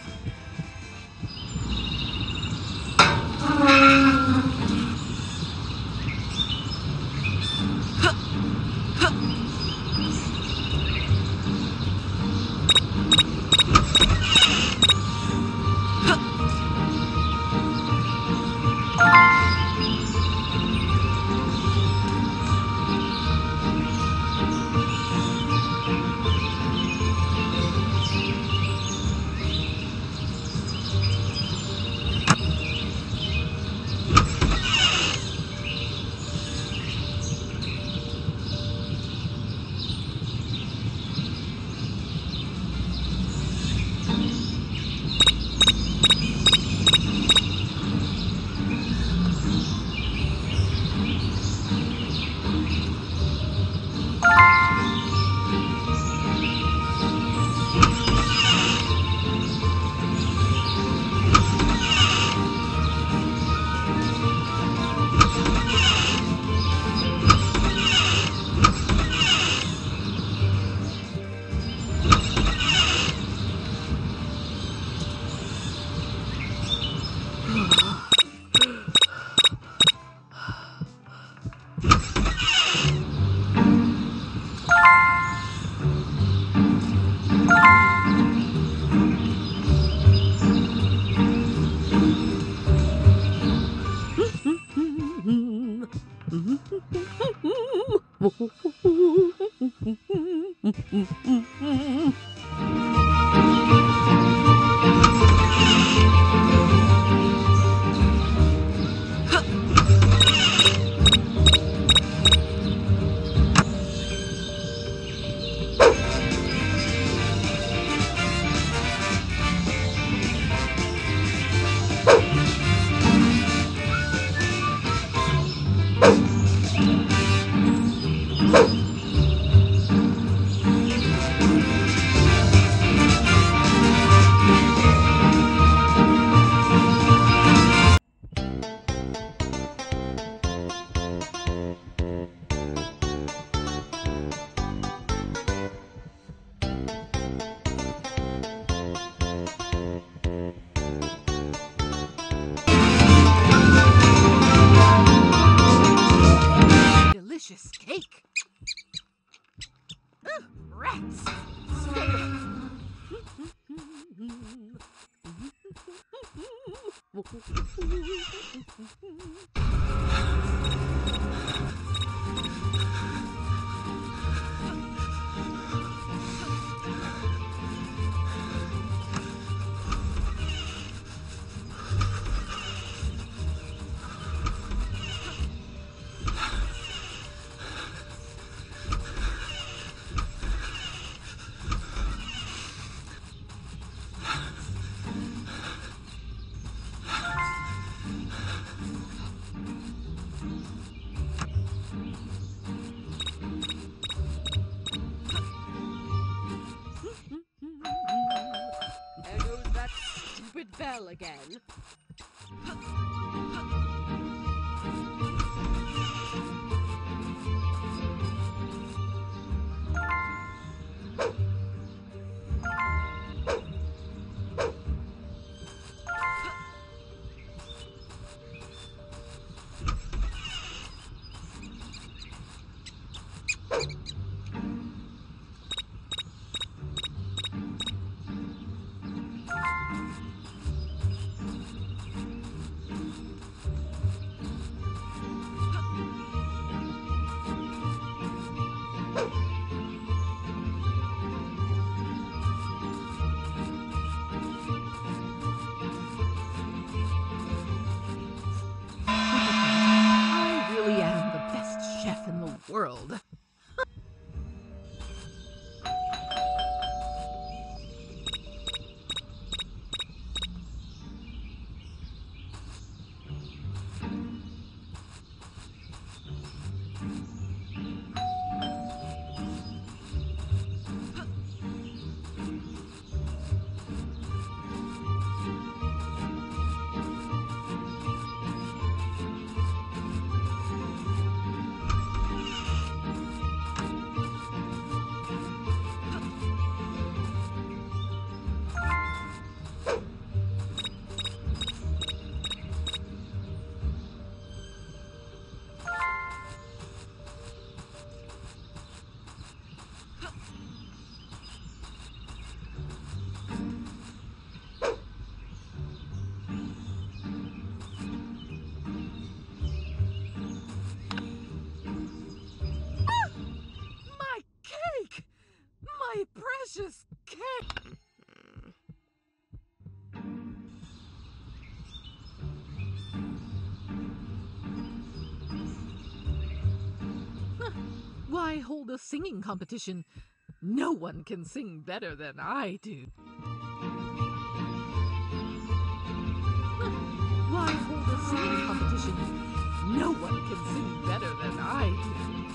Delicious cake. Ugh, rats. Stay There goes that stupid bell again. hold a singing competition. No one can sing better than I do. Why hold a singing competition? No one can sing better than I do.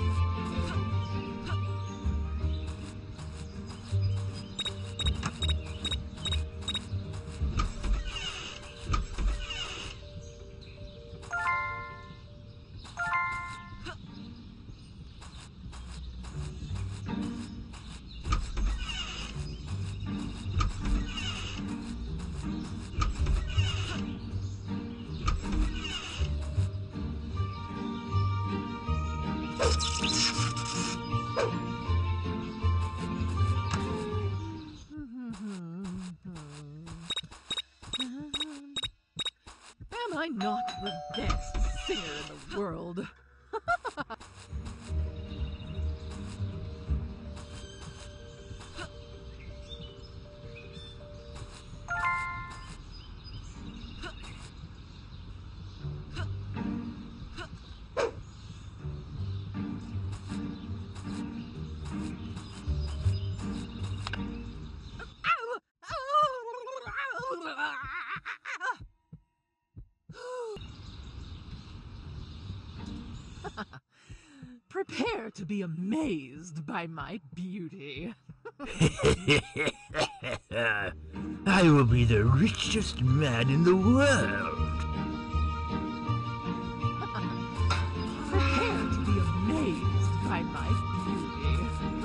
Am I not the best singer in the world? Prepare to be amazed by my beauty. I will be the richest man in the world. Prepare to be amazed by my beauty.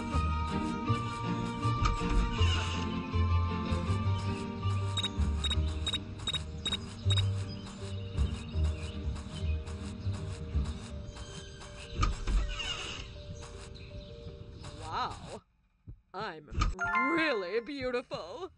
Wow. I'm really beautiful.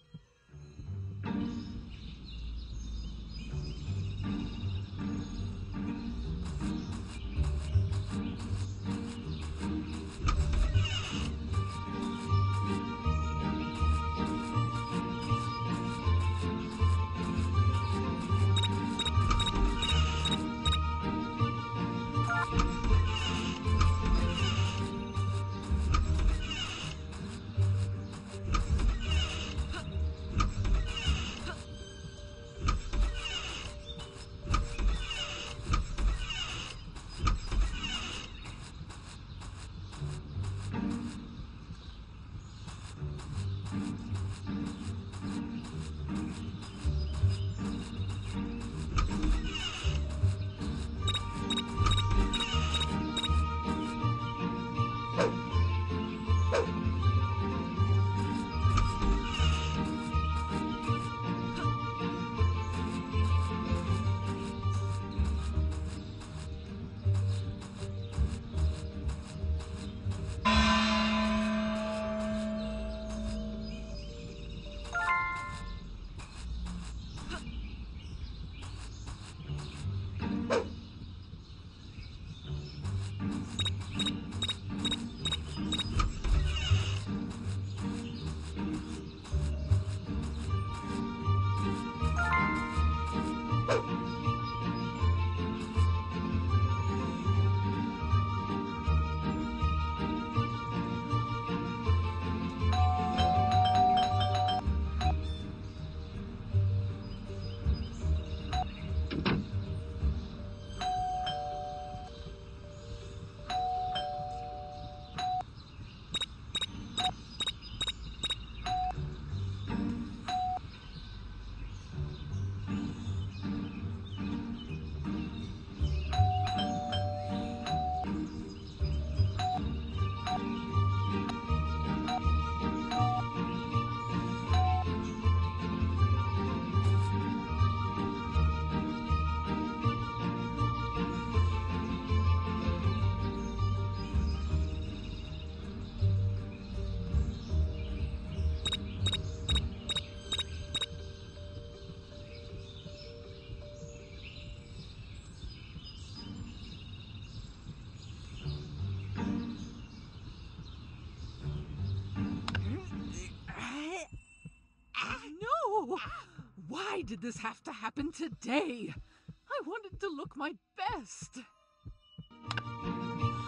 No! Why did this have to happen today? I wanted to look my best.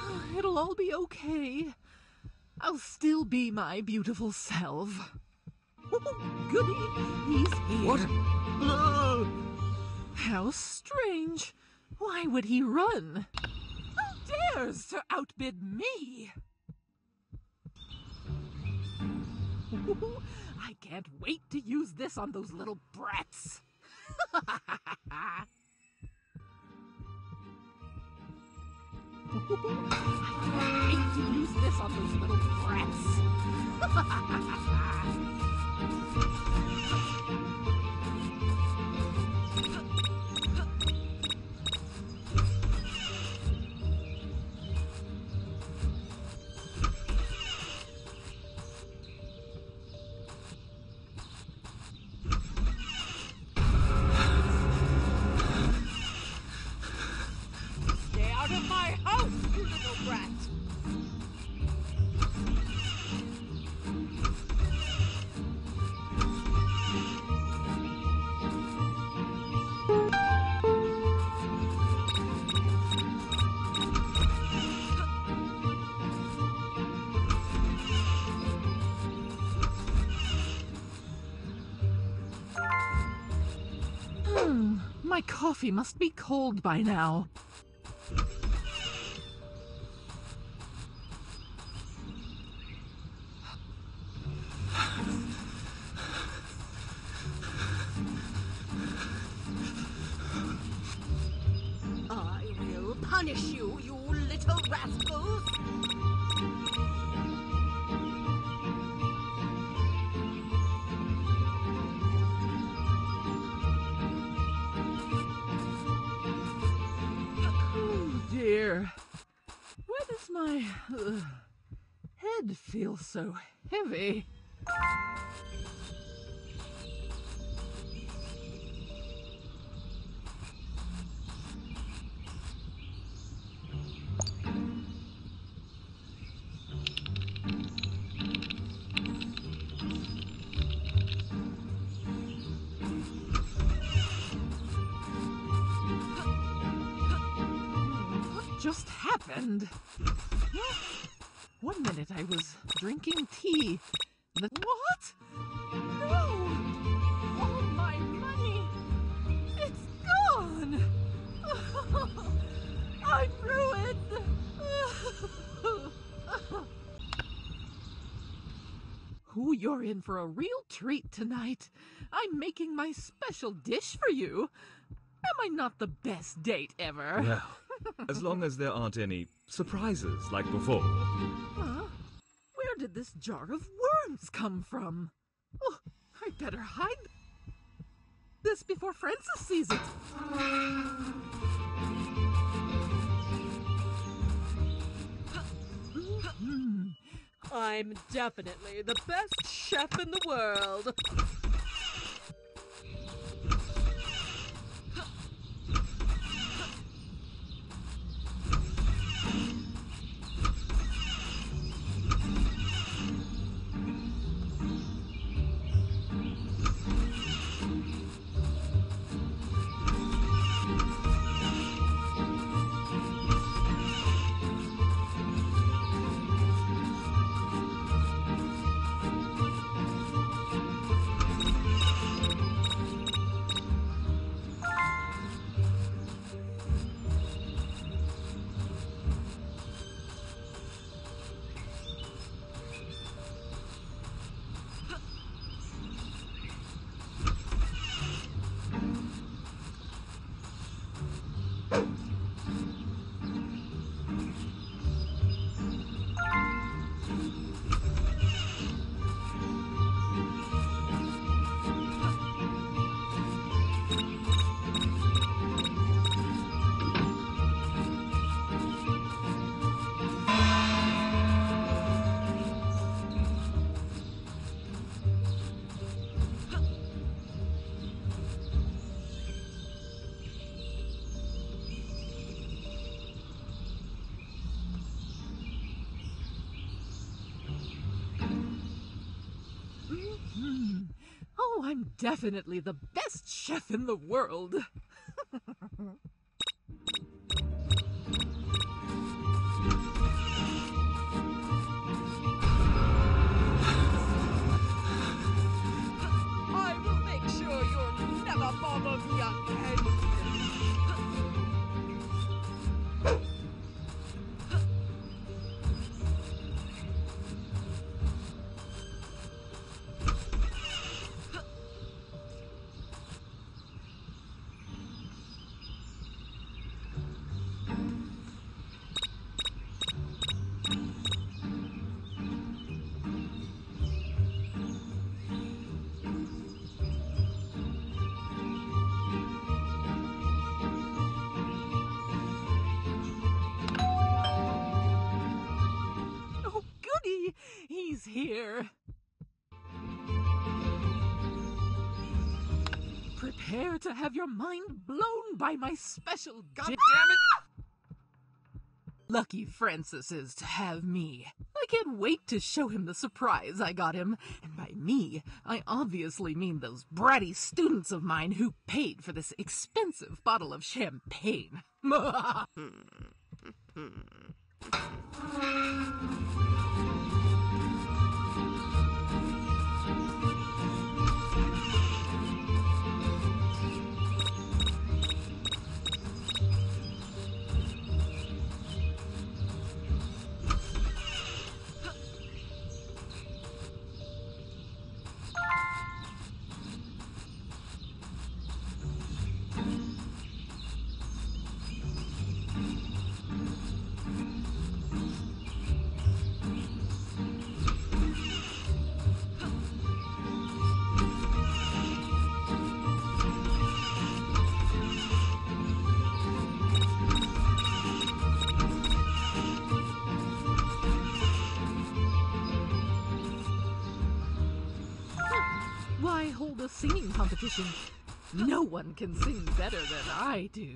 It'll all be okay. I'll still be my beautiful self. Oh, goody, he's here. What? Uh, How strange. Why would he run? Who dares to outbid me? I can't wait to use this on those little brats. I can't wait to use this on those little brats. Stay out of my house, you little brat! Hmm, my coffee must be cold by now. I will punish you, you little rascals! Oh dear. Why does my uh, head feel so heavy? What just happened? Huh? One minute I was drinking tea. The what? No! All my money! It's gone! I'm ruined! Ooh, you're in for a real treat tonight. I'm making my special dish for you. Am I not the best date ever? Well, as long as there aren't any surprises like before. Huh? Where did this jar of worms come from? Oh, I better hide this before Francis sees it. Mm. I'm definitely the best chef in the world. Mm. Oh, I'm definitely the best chef in the world. He's here. Prepare to have your mind blown by my special God damn it! Lucky Francis is to have me. I can't wait to show him the surprise I got him. And by me, I obviously mean those bratty students of mine who paid for this expensive bottle of champagne. Why hold a singing competition? No one can sing better than I do.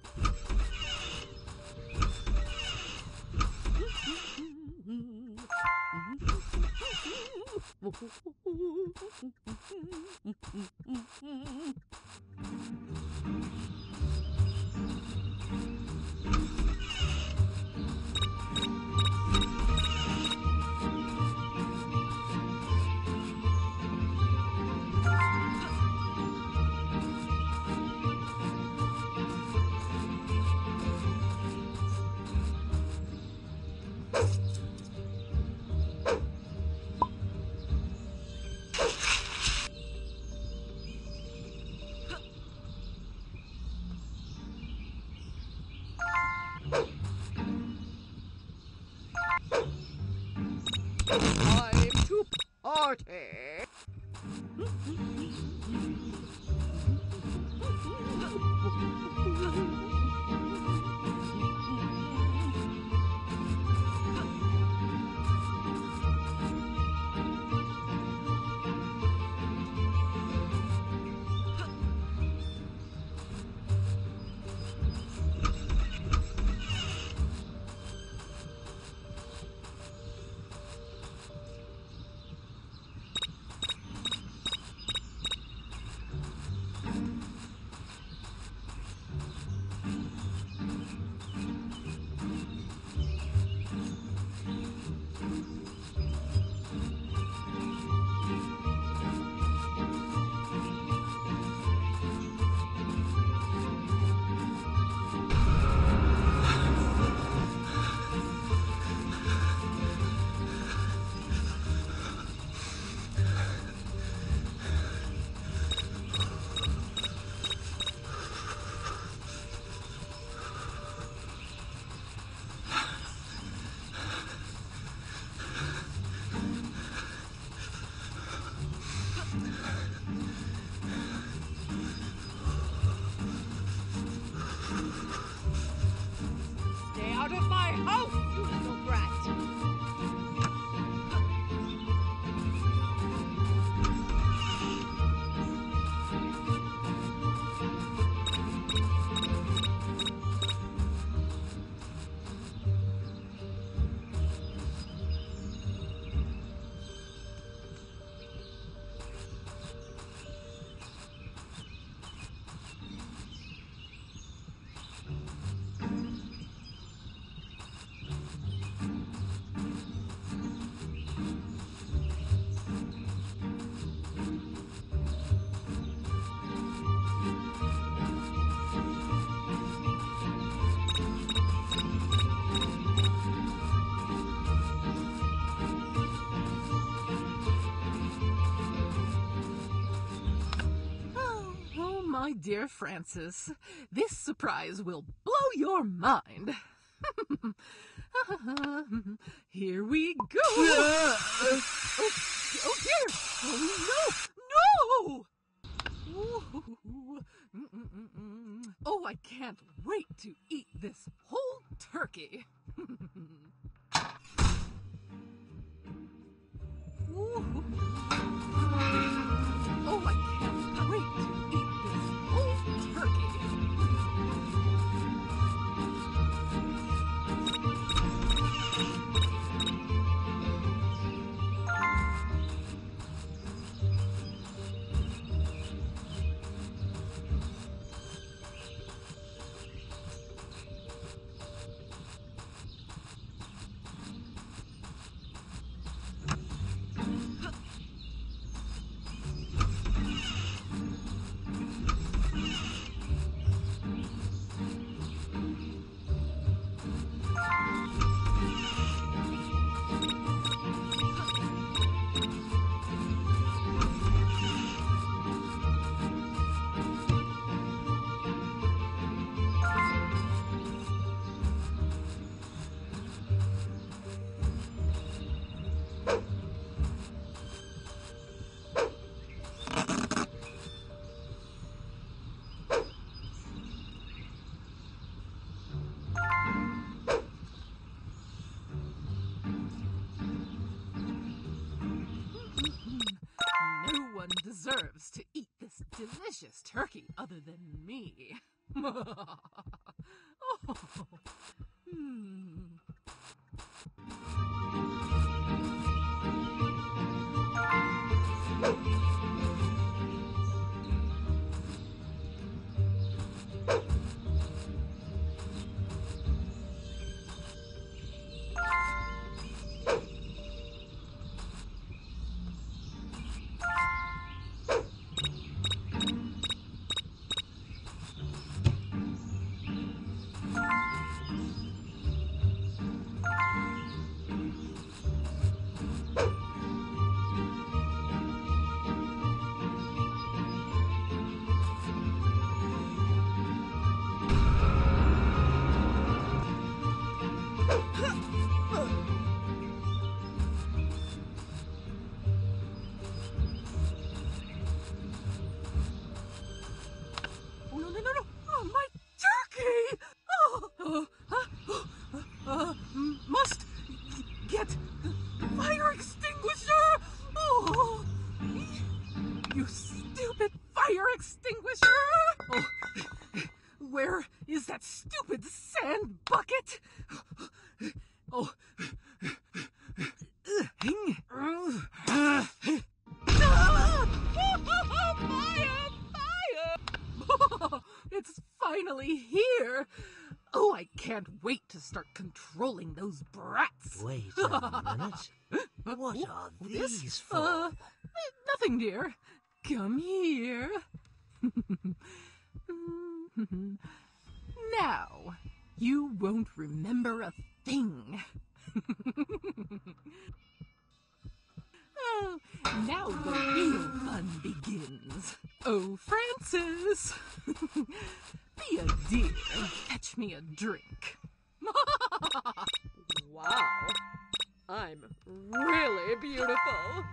Time to party! Stay out of my house, you little brat! Oh, my dear Francis, this surprise will blow your mind. Here we go. oh, oh dear. Oh no, no. Ooh. Mm-mm-mm-mm. Oh, I can't wait to eat this whole turkey. deserves to eat this delicious turkey other than me. Oh. Hmm. Oh, no, no, no, no! Oh, my turkey! Oh, uh, uh, uh, m- must get the, the fire extinguisher! Oh, you stupid fire extinguisher! Oh, where is that stupid sand bucket? Oh, fire! Fire! It's finally here! Oh, I can't wait to start controlling those brats! Wait a minute. What are This? these for? Uh, nothing, dear. Come here. Now, you won't remember a thing. Oh, now the real fun begins. Oh, Francis, be a dear and fetch me a drink. Wow. I'm really beautiful.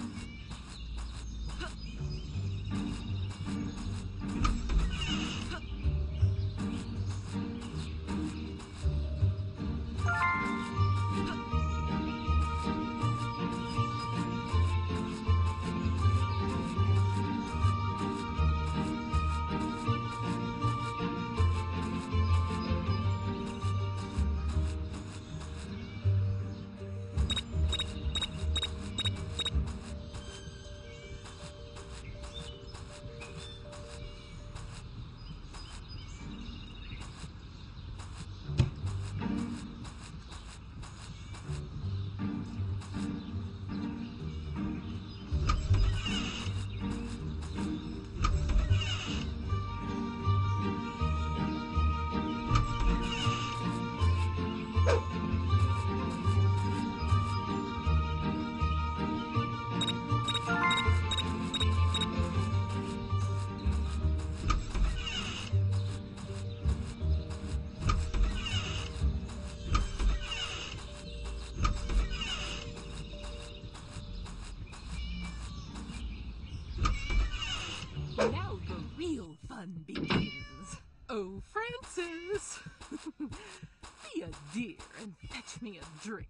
Now the real fun begins. Oh, Francis, be a dear and fetch me a drink.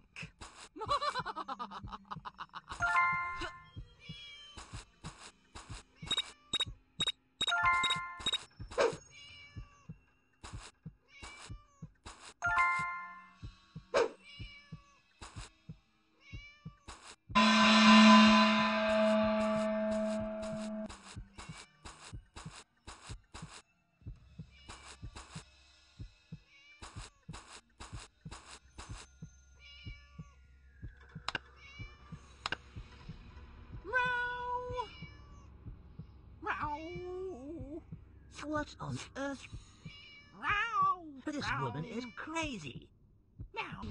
What on earth? Row, This row, woman is crazy. meow.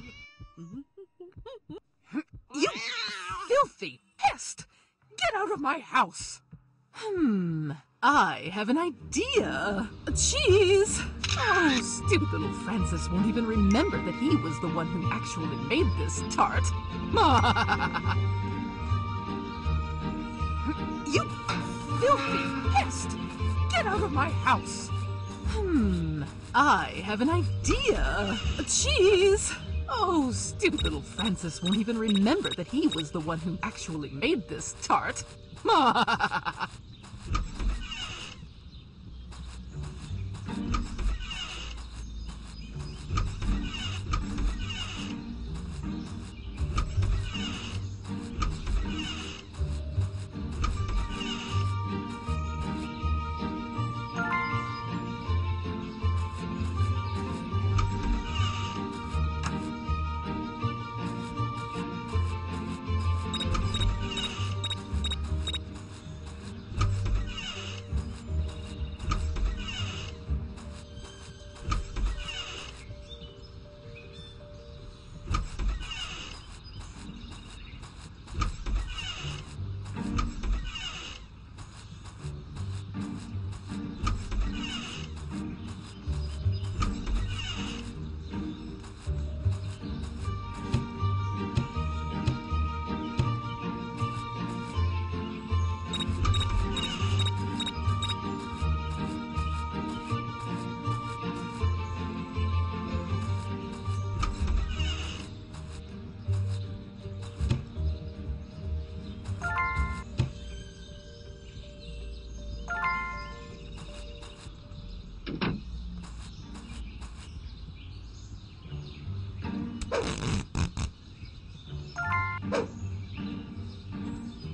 You filthy pest! Get out of my house! Hmm, I have an idea. Cheese! Oh, stupid little Francis won't even remember that he was the one who actually made this tart. You filthy pest! Get out of my house! Hmm, I have an idea. Cheese! Oh, stupid little Francis won't even remember that he was the one who actually made this tart.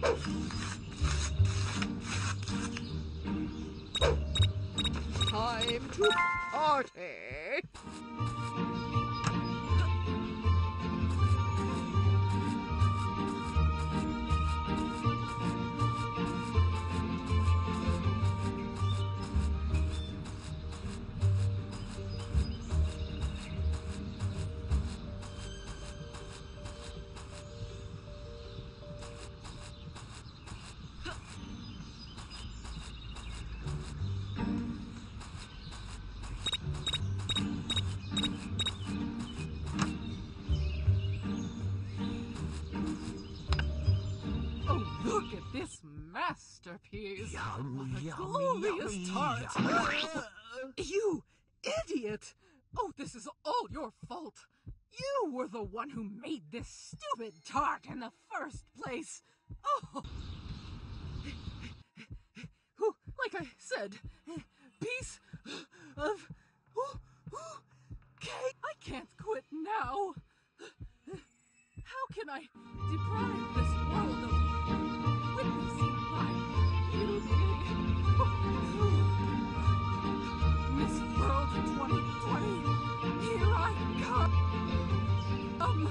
Time to party! Oh, look at this masterpiece. Yum, What a yum, glorious yummy. tart. You idiot! Oh, this is all your fault. You were the one who made this stupid tart in the first place. Oh. Whew, like I said, piece of cake. I can't quit now. How can I deprive this world of witnessing my beauty? Miss World twenty twenty, here I come. Um.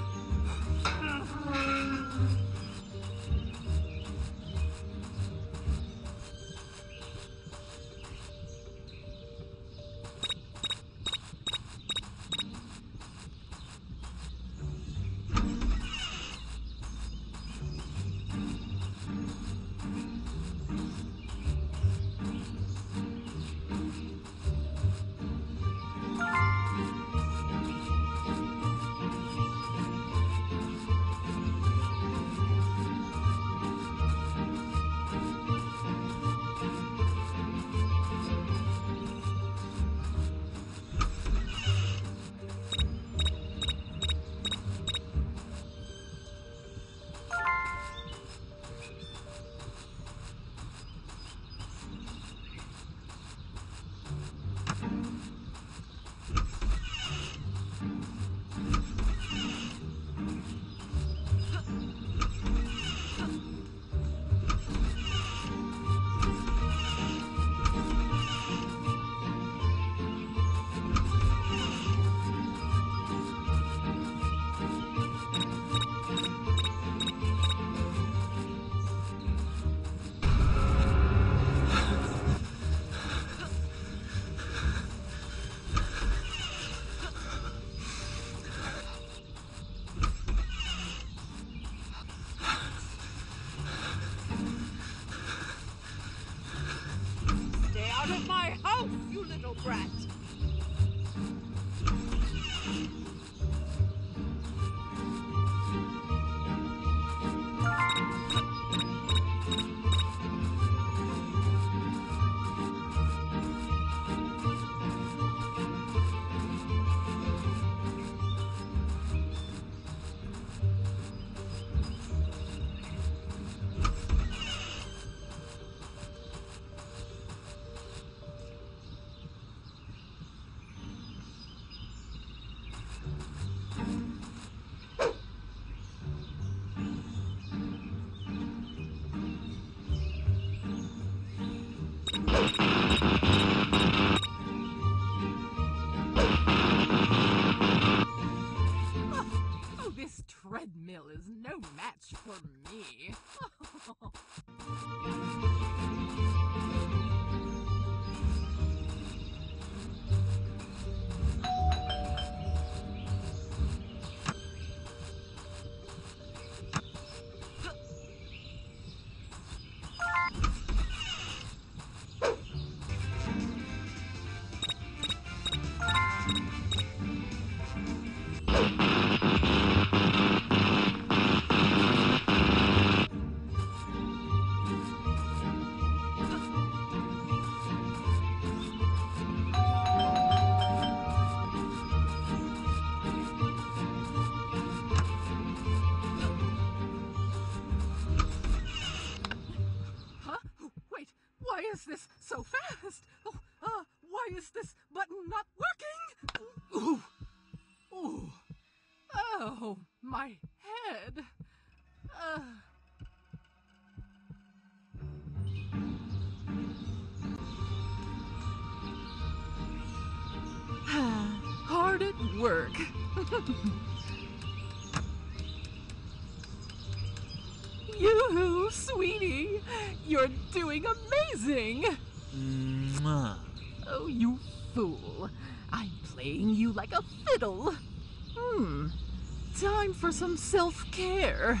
Stay out of my house, you little brat! Oh, this treadmill is no match for me. Huh? Wait, why is this so fast? Oh, uh, why is this button not working? Ooh. Ooh. Oh, my head. Uh. work. Yoo-hoo, sweetie! You're doing amazing! Mwah. Oh, you fool. I'm playing you like a fiddle. Hmm. Time for some self-care.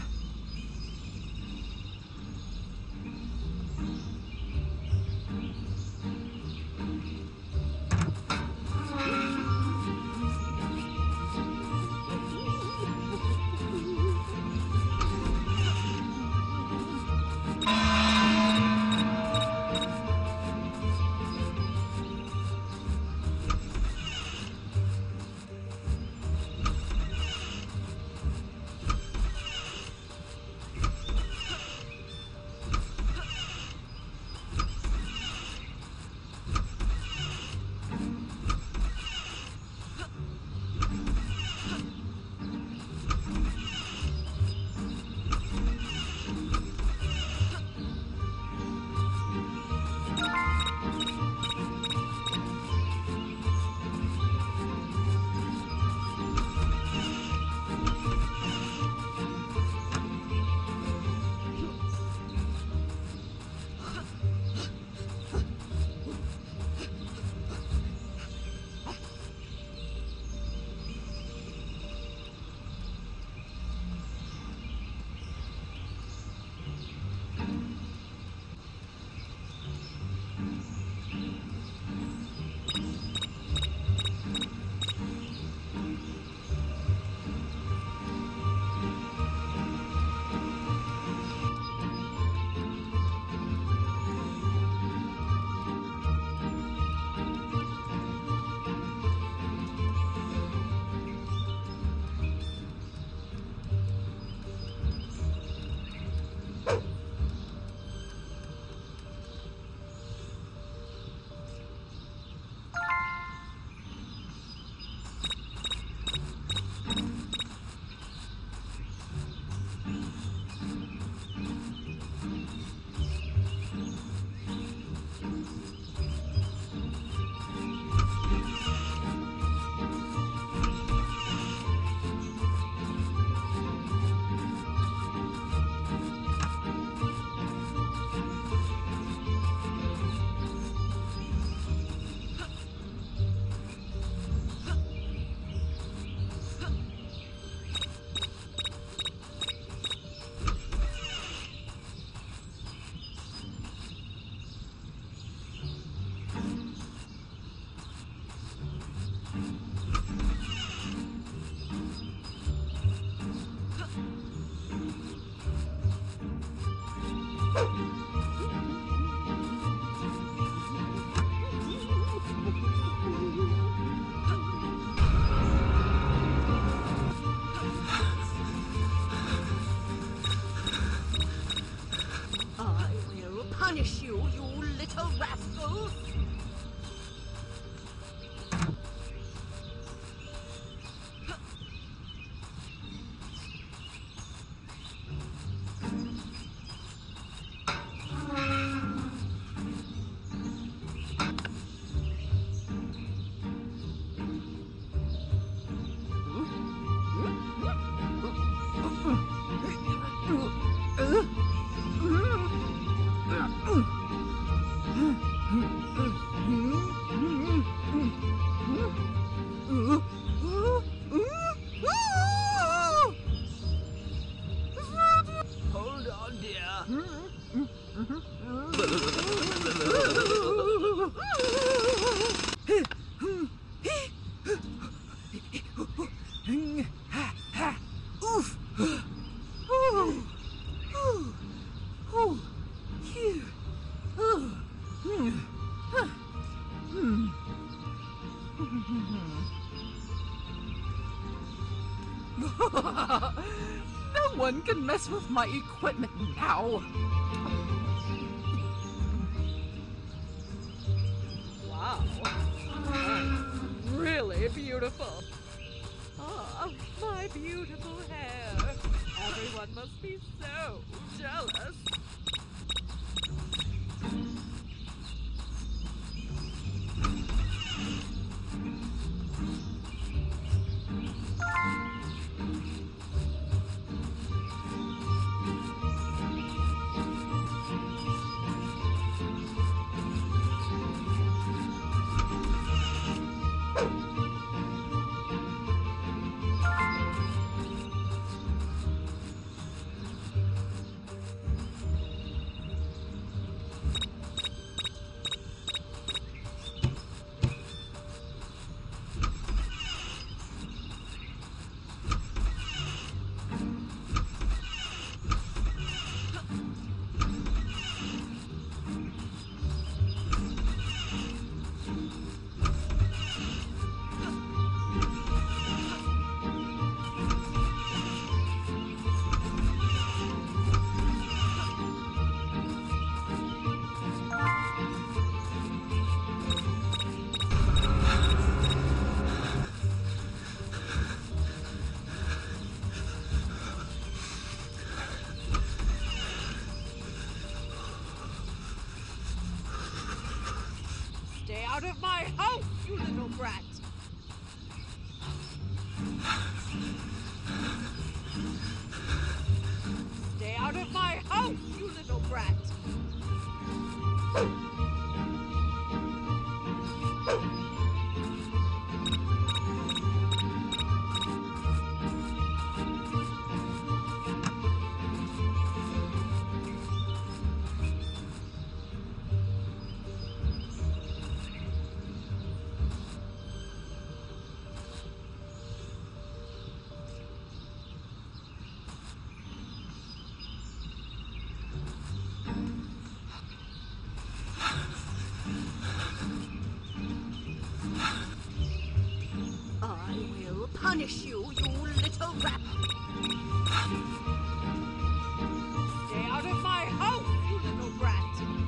I will punish you, you little rascals! Hold on, dear. Oof! Oh, oh, oh, phew. Oh, hmm. Huh. Hmm. No one can mess with my equipment now. Wow. That's really beautiful. Ah, my beautiful hair. Everyone must be so jealous. out of my house, you little brat! Stay out of my house, you little brat! Punish you, you little rat! Stay out of my house, you little brat!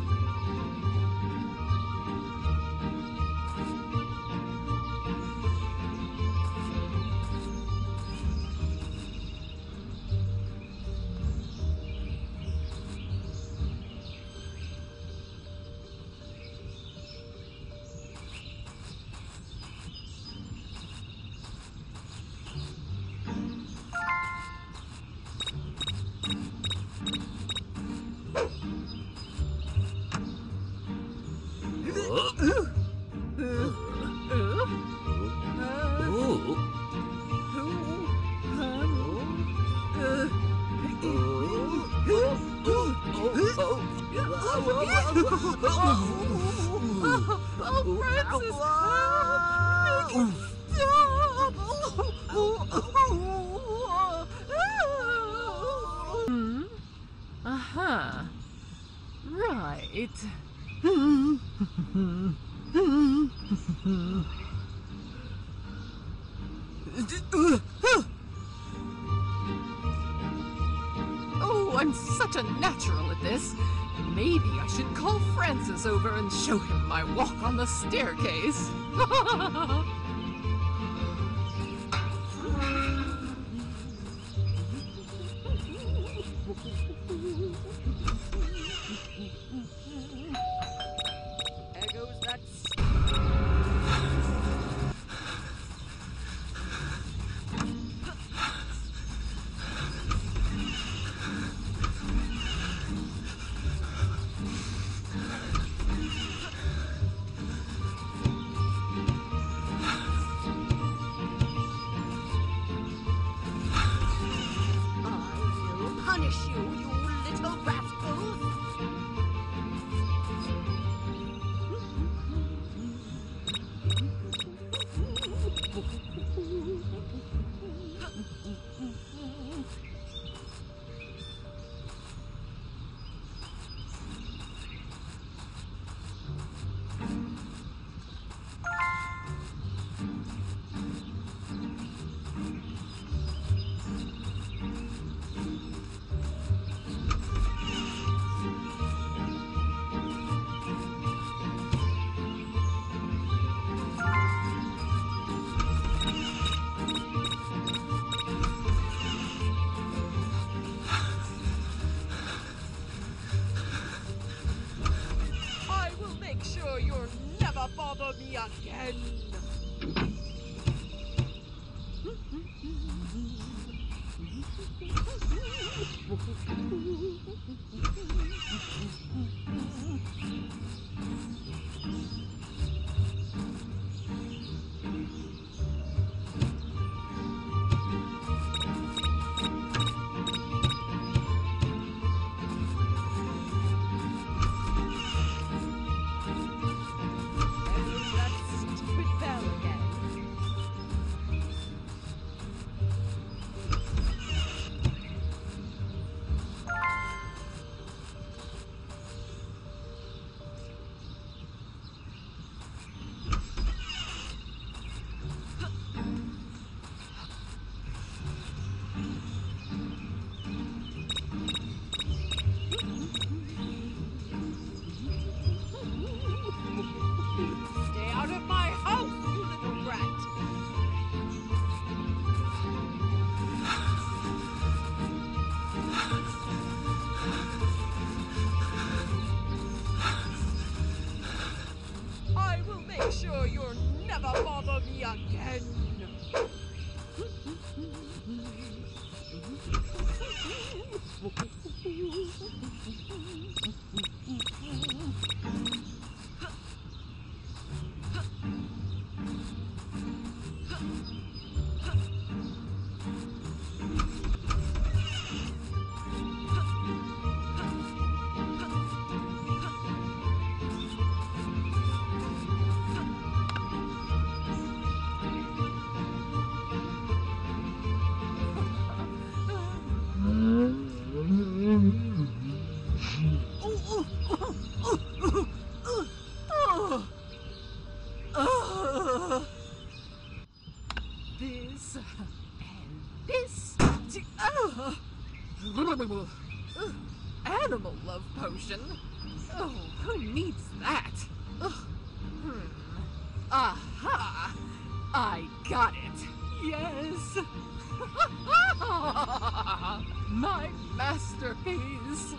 Oh, Francis! Hmm? Uh-huh. Right. Oh, I'm such a natural at this. Maybe I should call Francis over and show him my walk on the staircase. There goes that I will punish you, you little rascals! I will make sure you'll never bother me again! There's that stupid bell again. make sure you'll never bother me again. This and this. Oh. Animal love potion. Oh, who needs that? Ugh. Hmm. Aha! I got it. Yes. My masterpiece.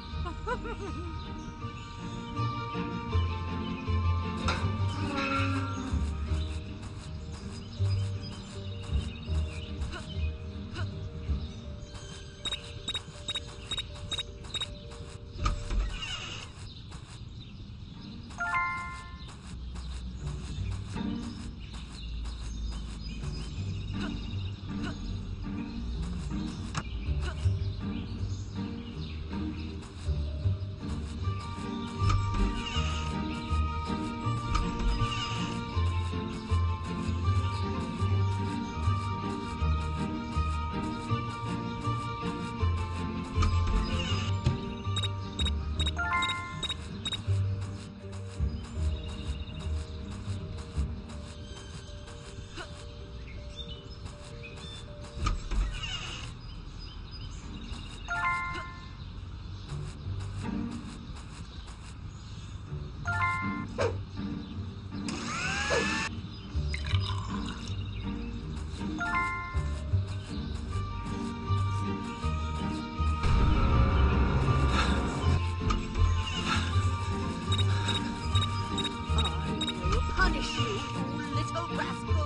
Punish you, you little rascal!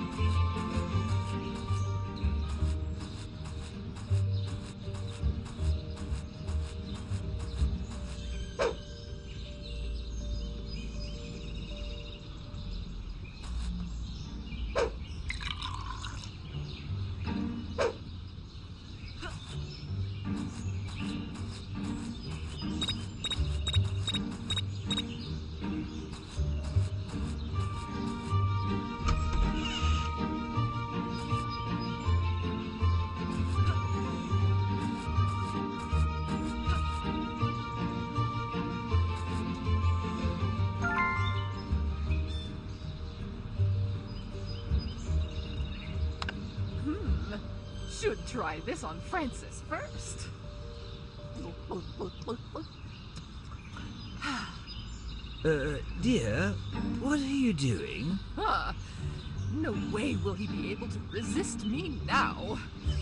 Should try this on Francis first. Uh, dear, what are you doing? Huh. No way will he be able to resist me now.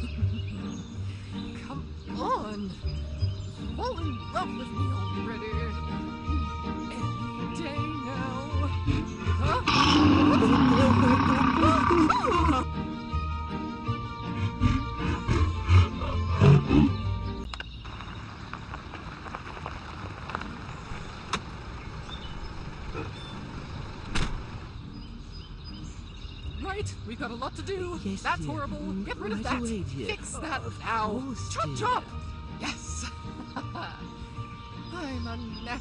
Come on. Fall in love with me already. Any day now. Huh? Right, we got a lot to do. Yes, That's dear. horrible. Get rid of Right that. away, dear. Fix that Of now. course, Chop dear. chop. Yes. I'm a neck.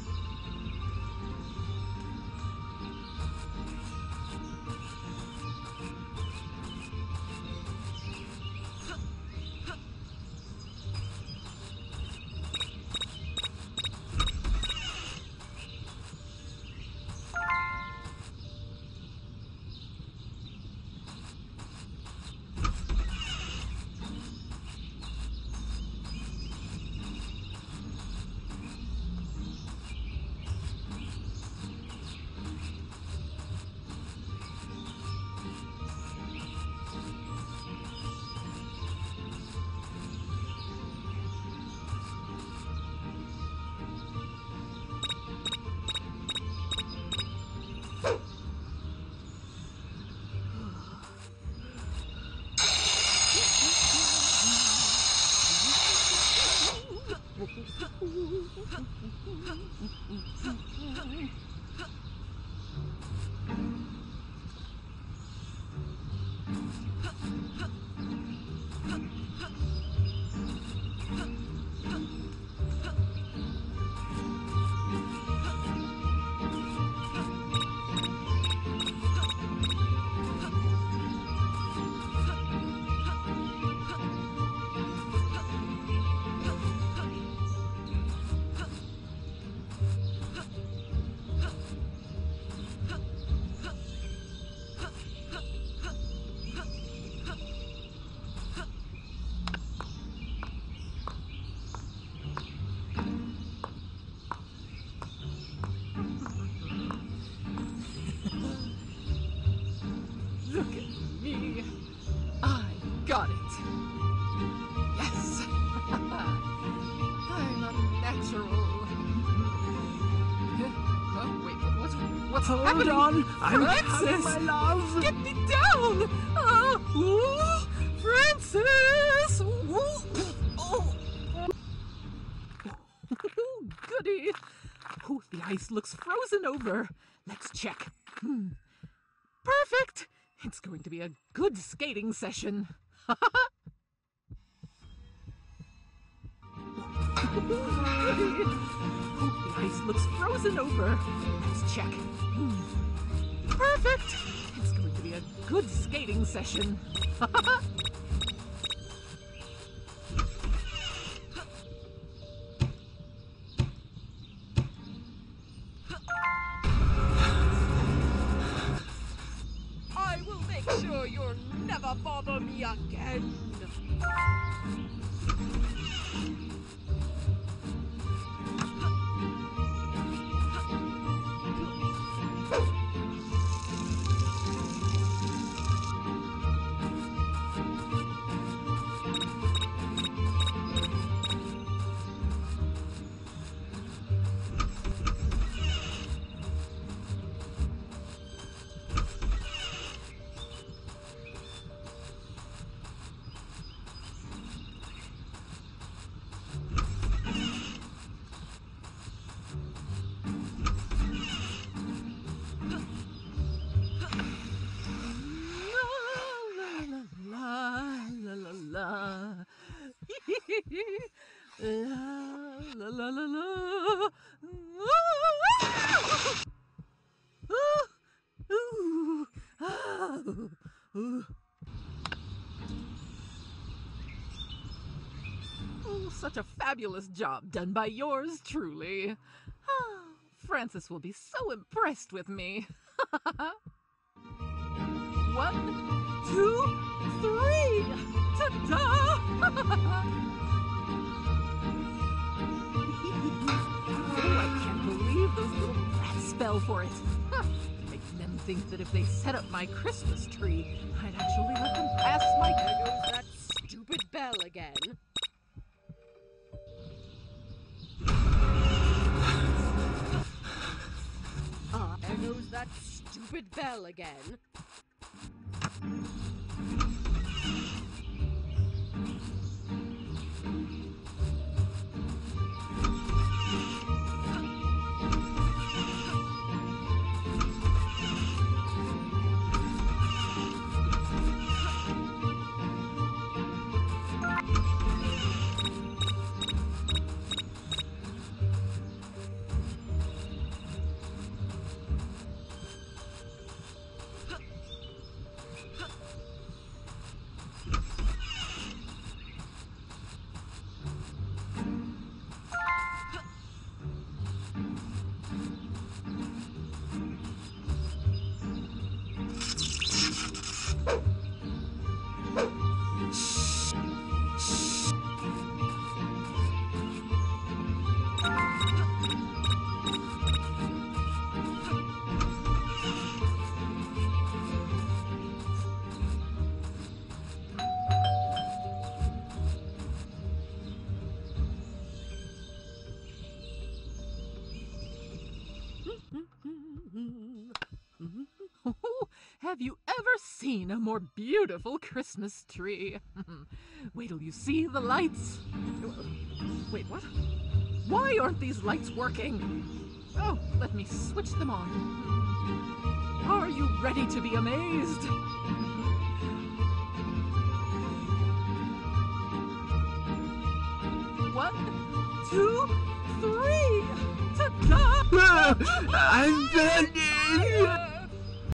What's Hold happening? on. I'm Francis! coming, my love. Get me down! Uh, ooh, Francis! Ooh, oh. Goody! Ooh, the ice looks frozen over. Let's check. Hmm. Perfect! It's going to be a good skating session. Goody! Ooh, the ice looks frozen over. Let's check. Hmm. Perfect! It's going to be a good skating session. I will make sure you'll never bother me again. La la la la. Ooh. Oh. Ooh. Oh, such a fabulous job done by yours truly. Francis will be so impressed with me. One, two, three! Ta-da! Oh, I can't believe those little rats fell for it. Makes them think that if they set up my Christmas tree, I'd actually let them pass my... There goes that stupid bell again. Ah, there goes that stupid bell again. Have you ever seen a more beautiful Christmas tree? Wait till you see the lights. Wait, what? Why aren't these lights working? Oh, let me switch them on. Are you ready to be amazed? One, two, three! Ta-da! I'm burning!